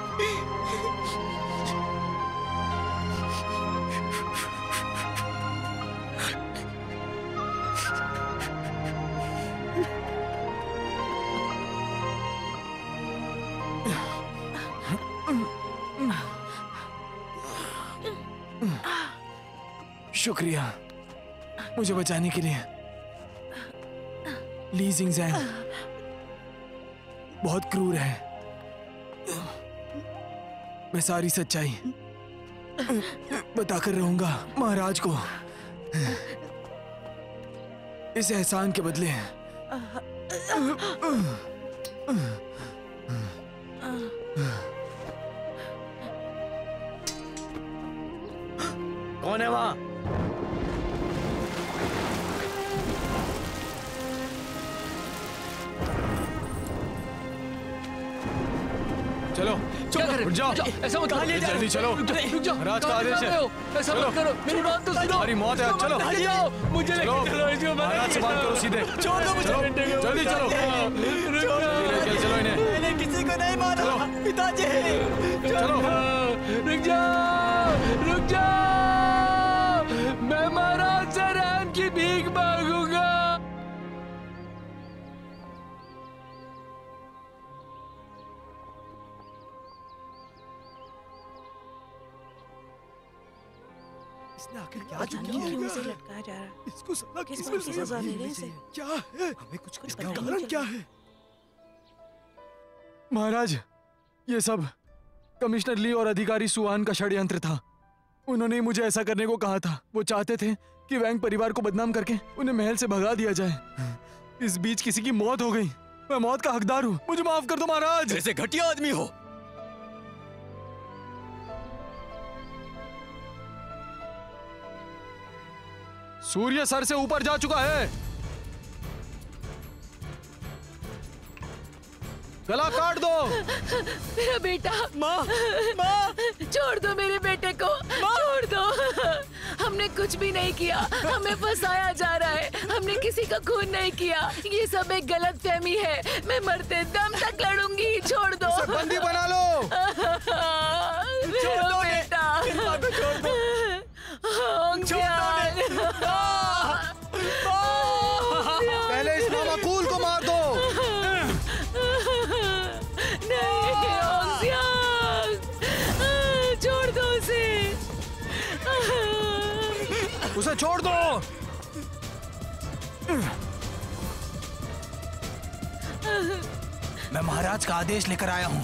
शुक्रिया मुझे बचाने के लिए ली जिंगजैंग। बहुत क्रूर है। मैं सारी सच्चाई बताकर रहूंगा महाराज को। इस एहसान के बदले कौन है वहाँ? चलो चलो, उठ जाओ। ऐसा मत करो। जल्दी चलो। रुक जाओ। महाराज का आदेश है। ऐसा मत करो, मेरी बात तो सुनो। तुम्हारी मौत है। चलो ले जाओ मुझे। चलो, महाराज से बात करो सीधे। छोड़ दो मुझे। जल्दी चलो। महाराज चलो रुक जाओ, रुक जाओ, मैं महाराज से रहम की भीख मांगूंगा। इसने आखिर क्या पता नहीं क्यों इसे लटकाया जा रहा है। इसको सजा किस किस वजह से सजा दे रहे हैं इसे? क्या है? हमें कुछ कुछ इसका पता नहीं कारण चल क्या रहा। है? महाराज, ये सब कमिश्नर ली और अधिकारी सुआन का षड्यंत्र था। उन्होंने ही मुझे ऐसा करने को कहा था। वो चाहते थे कि वैंग परिवार को बदनाम करके उन्हें महल से भगा दिया जाए। इस बीच किसी की मौत हो गई। मैं मौत का हकदार हूँ, मुझे माफ कर दो महाराज। ऐसे घटिया आदमी हो। सूर्य सर से ऊपर जा चुका है। गला काट दो। मेरा बेटा। माँ, माँ, छोड़ दो मेरे बेटे को, छोड़ दो। हमने कुछ भी नहीं किया, हमें फंसाया जा रहा है। हमने किसी का खून नहीं किया। ये सब एक गलत फहमी है। मैं मरते दम तक लड़ूंगी। छोड़ दो। उसे बंदी बना लो। मेरा बेटा। छोड़ दो। पहले इस मामाकूल को मार दो। छोड़ दो उसे। उसे छोड़ दो। मैं महाराज का आदेश लेकर आया हूँ।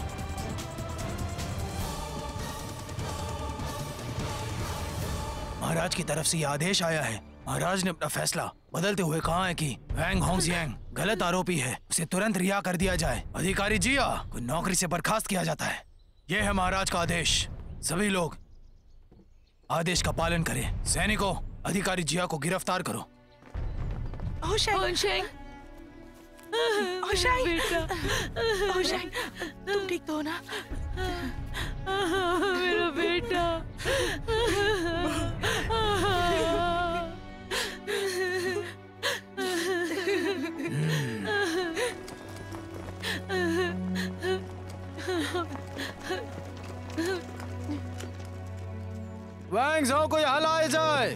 महाराज की तरफ से यह आदेश आया है। महाराज ने अपना फैसला बदलते हुए कहा है कि वैंग होंगजियांग गलत आरोपी है, उसे तुरंत रिहा कर दिया जाए। अधिकारी जिया को नौकरी से बर्खास्त किया जाता है। यह है महाराज का आदेश। सभी लोग आदेश का पालन करें। सैनिकों, अधिकारी जिया को गिरफ्तार करो। होशेंग, होशेंग, होशेंग, तुम ठीक तो हो ना? मेरा बेटा। वैंग झाओ को यहाँ लाया जाए।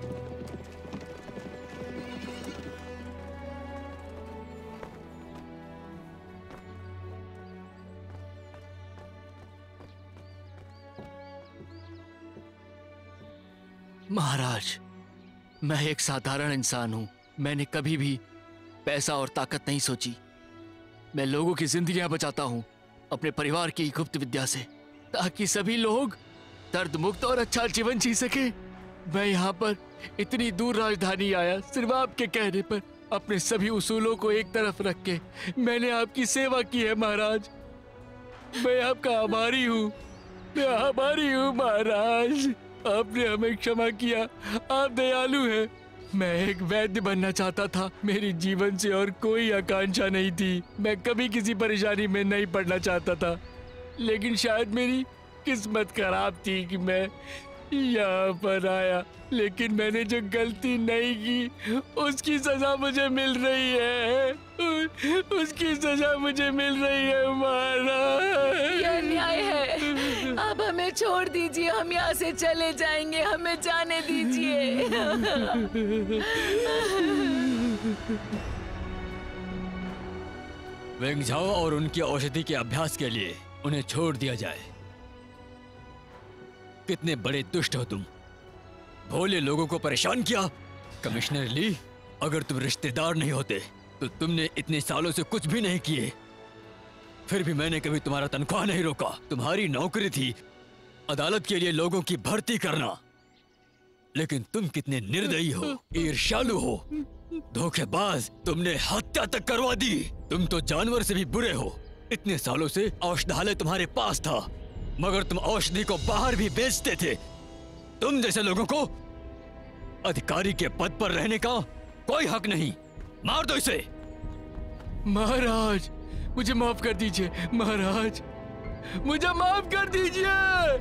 महाराज, मैं एक साधारण इंसान हूं। मैंने कभी भी पैसा और ताकत नहीं सोची। मैं लोगों की जिंदगियां बचाता हूं अपने परिवार की गुप्त विद्या से, ताकि सभी लोग दर्द मुक्त और अच्छा जीवन जी सके। मैं यहाँ पर इतनी दूर राजधानी आया सिर्फ आपके कहने पर। अपने सभी उसूलों को एक तरफ रख के मैंने आपकी सेवा की है महाराज। मैं आपका आभारी हूँ, मैं आभारी हूँ महाराज। आपने हमें क्षमा किया, आप दयालु हैं। मैं एक वैद्य बनना चाहता था। मेरी जीवन से और कोई आकांक्षा नहीं थी। मैं कभी किसी परेशानी में नहीं पड़ना चाहता था, लेकिन शायद मेरी किस्मत खराब थी कि मैं यहाँ पर आया। लेकिन मैंने जो गलती नहीं की उसकी सजा मुझे मिल रही है। उसकी सजा मुझे मिल रही है महाराज। यह न्याय है। अब हमें छोड़ दीजिए, हम यहाँ से चले जाएंगे। हमें जाने दीजिए। वेंग झाओ और उनकी औषधि के अभ्यास के लिए उन्हें छोड़ दिया जाए। कितने बड़े दुष्ट हो तुम, भोले लोगों को परेशान किया। कमिश्नर ली, अगर तुम रिश्तेदार नहीं होते तो तुमने इतने सालों से कुछ भी नहीं किए। फिर भी मैंने कभी तुम्हारा तनख्वाह नहीं रोका। तुम्हारी नौकरी थी अदालत के लिए लोगों की भर्ती करना। लेकिन तुम कितने निर्दयी हो, ईर्ष्यालु हो, धोखेबाज। तुमने हत्या तक करवा दी। तुम तो जानवर से भी बुरे हो। इतने सालों से औषधालय तुम्हारे पास था, मगर तुम औषधि को बाहर भी बेचते थे। तुम जैसे लोगों को अधिकारी के पद पर रहने का कोई हक नहीं। मार दो इसे। महाराज, मुझे माफ कर दीजिए। महाराज, मुझे माफ कर दीजिए।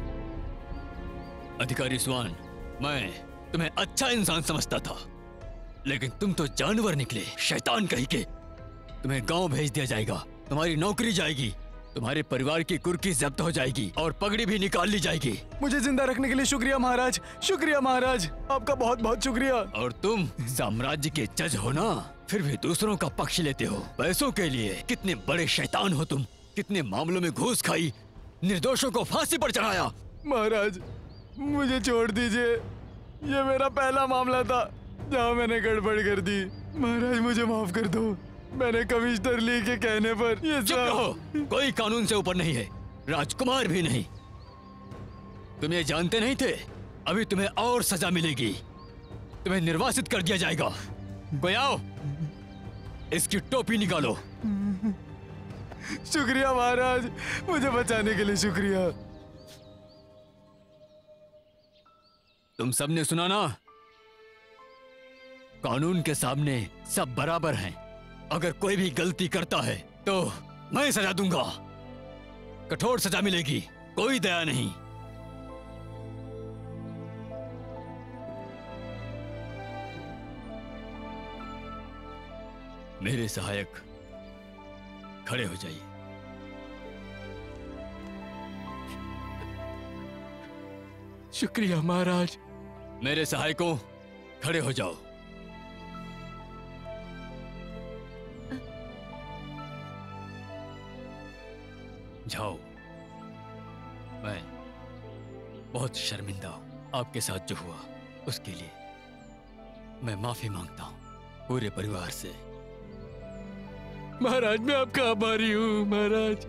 अधिकारी स्वान, मैं तुम्हें अच्छा इंसान समझता था, लेकिन तुम तो जानवर निकले, शैतान कहीं के। तुम्हें गांव भेज दिया जाएगा, तुम्हारी नौकरी जाएगी। तुम्हारे परिवार की कुर्की जब्त हो जाएगी और पगड़ी भी निकाल ली जाएगी। मुझे जिंदा रखने के लिए शुक्रिया महाराज, शुक्रिया महाराज, आपका बहुत बहुत शुक्रिया। और तुम साम्राज्य के जज हो ना, फिर भी दूसरों का पक्ष लेते हो पैसों के लिए। कितने बड़े शैतान हो तुम, कितने मामलों में घूस खाई, निर्दोषों को फांसी पर चढ़ाया। महाराज मुझे छोड़ दीजिए, ये मेरा पहला मामला था जहाँ मैंने गड़बड़ कर दी। महाराज मुझे माफ कर दो, मैंने कमिश्नर ली के कहने पर ये चुप रहो, कोई कानून से ऊपर नहीं है, राजकुमार भी नहीं। तुम ये जानते नहीं थे, अभी तुम्हें और सजा मिलेगी, तुम्हें निर्वासित कर दिया जाएगा। कोई आओ, इसकी टोपी निकालो। शुक्रिया महाराज, मुझे बचाने के लिए शुक्रिया। तुम सबने सुना ना, कानून के सामने सब बराबर हैं। अगर कोई भी गलती करता है तो मैं सजा दूंगा, कठोर सजा मिलेगी, कोई दया नहीं। मेरे सहायक खड़े हो जाइए। शुक्रिया महाराज। मेरे सहायकों खड़े हो जाओ। जाओ। मैं बहुत शर्मिंदा हूं आपके साथ जो हुआ उसके लिए। मैं माफी मांगता हूं पूरे परिवार से। महाराज मैं आपका आभारी हूँ महाराज।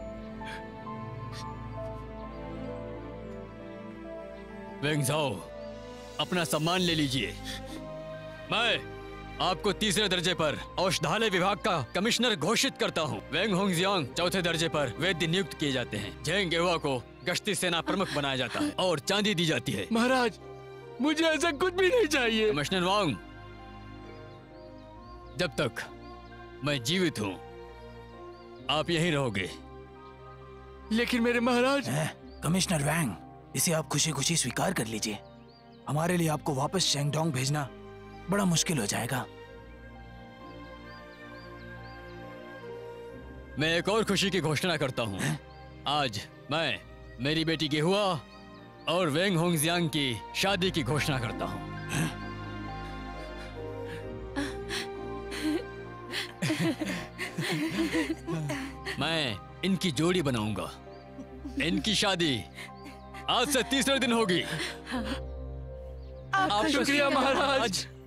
वेंग झाओ, अपना सम्मान ले लीजिए। मैं आपको तीसरे दर्जे पर औषधालय विभाग का कमिश्नर घोषित करता हूँ। वेंग होंगजियांग चौथे दर्जे पर वैद्य नियुक्त किए जाते हैं। झेंग गेहुआ को गश्ती सेना प्रमुख बनाया जाता है और चांदी दी जाती है। महाराज मुझे ऐसा कुछ भी नहीं चाहिए। कमिश्नर वांग, जब तक मैं जीवित हूँ आप यहीं रहोगे। लेकिन मेरे महाराज। कमिश्नर वैंग, इसे आप खुशी खुशी स्वीकार कर लीजिए। हमारे लिए आपको वापस शेंगडोंग भेजना बड़ा मुश्किल हो जाएगा। मैं एक और खुशी की घोषणा करता हूँ। आज मैं मेरी बेटी गेहुआ और वेंग होंगजियांग की शादी की घोषणा करता हूँ। मैं इनकी जोड़ी बनाऊंगा। इनकी शादी आज से तीसरे दिन होगी। शुक्रिया महाराज।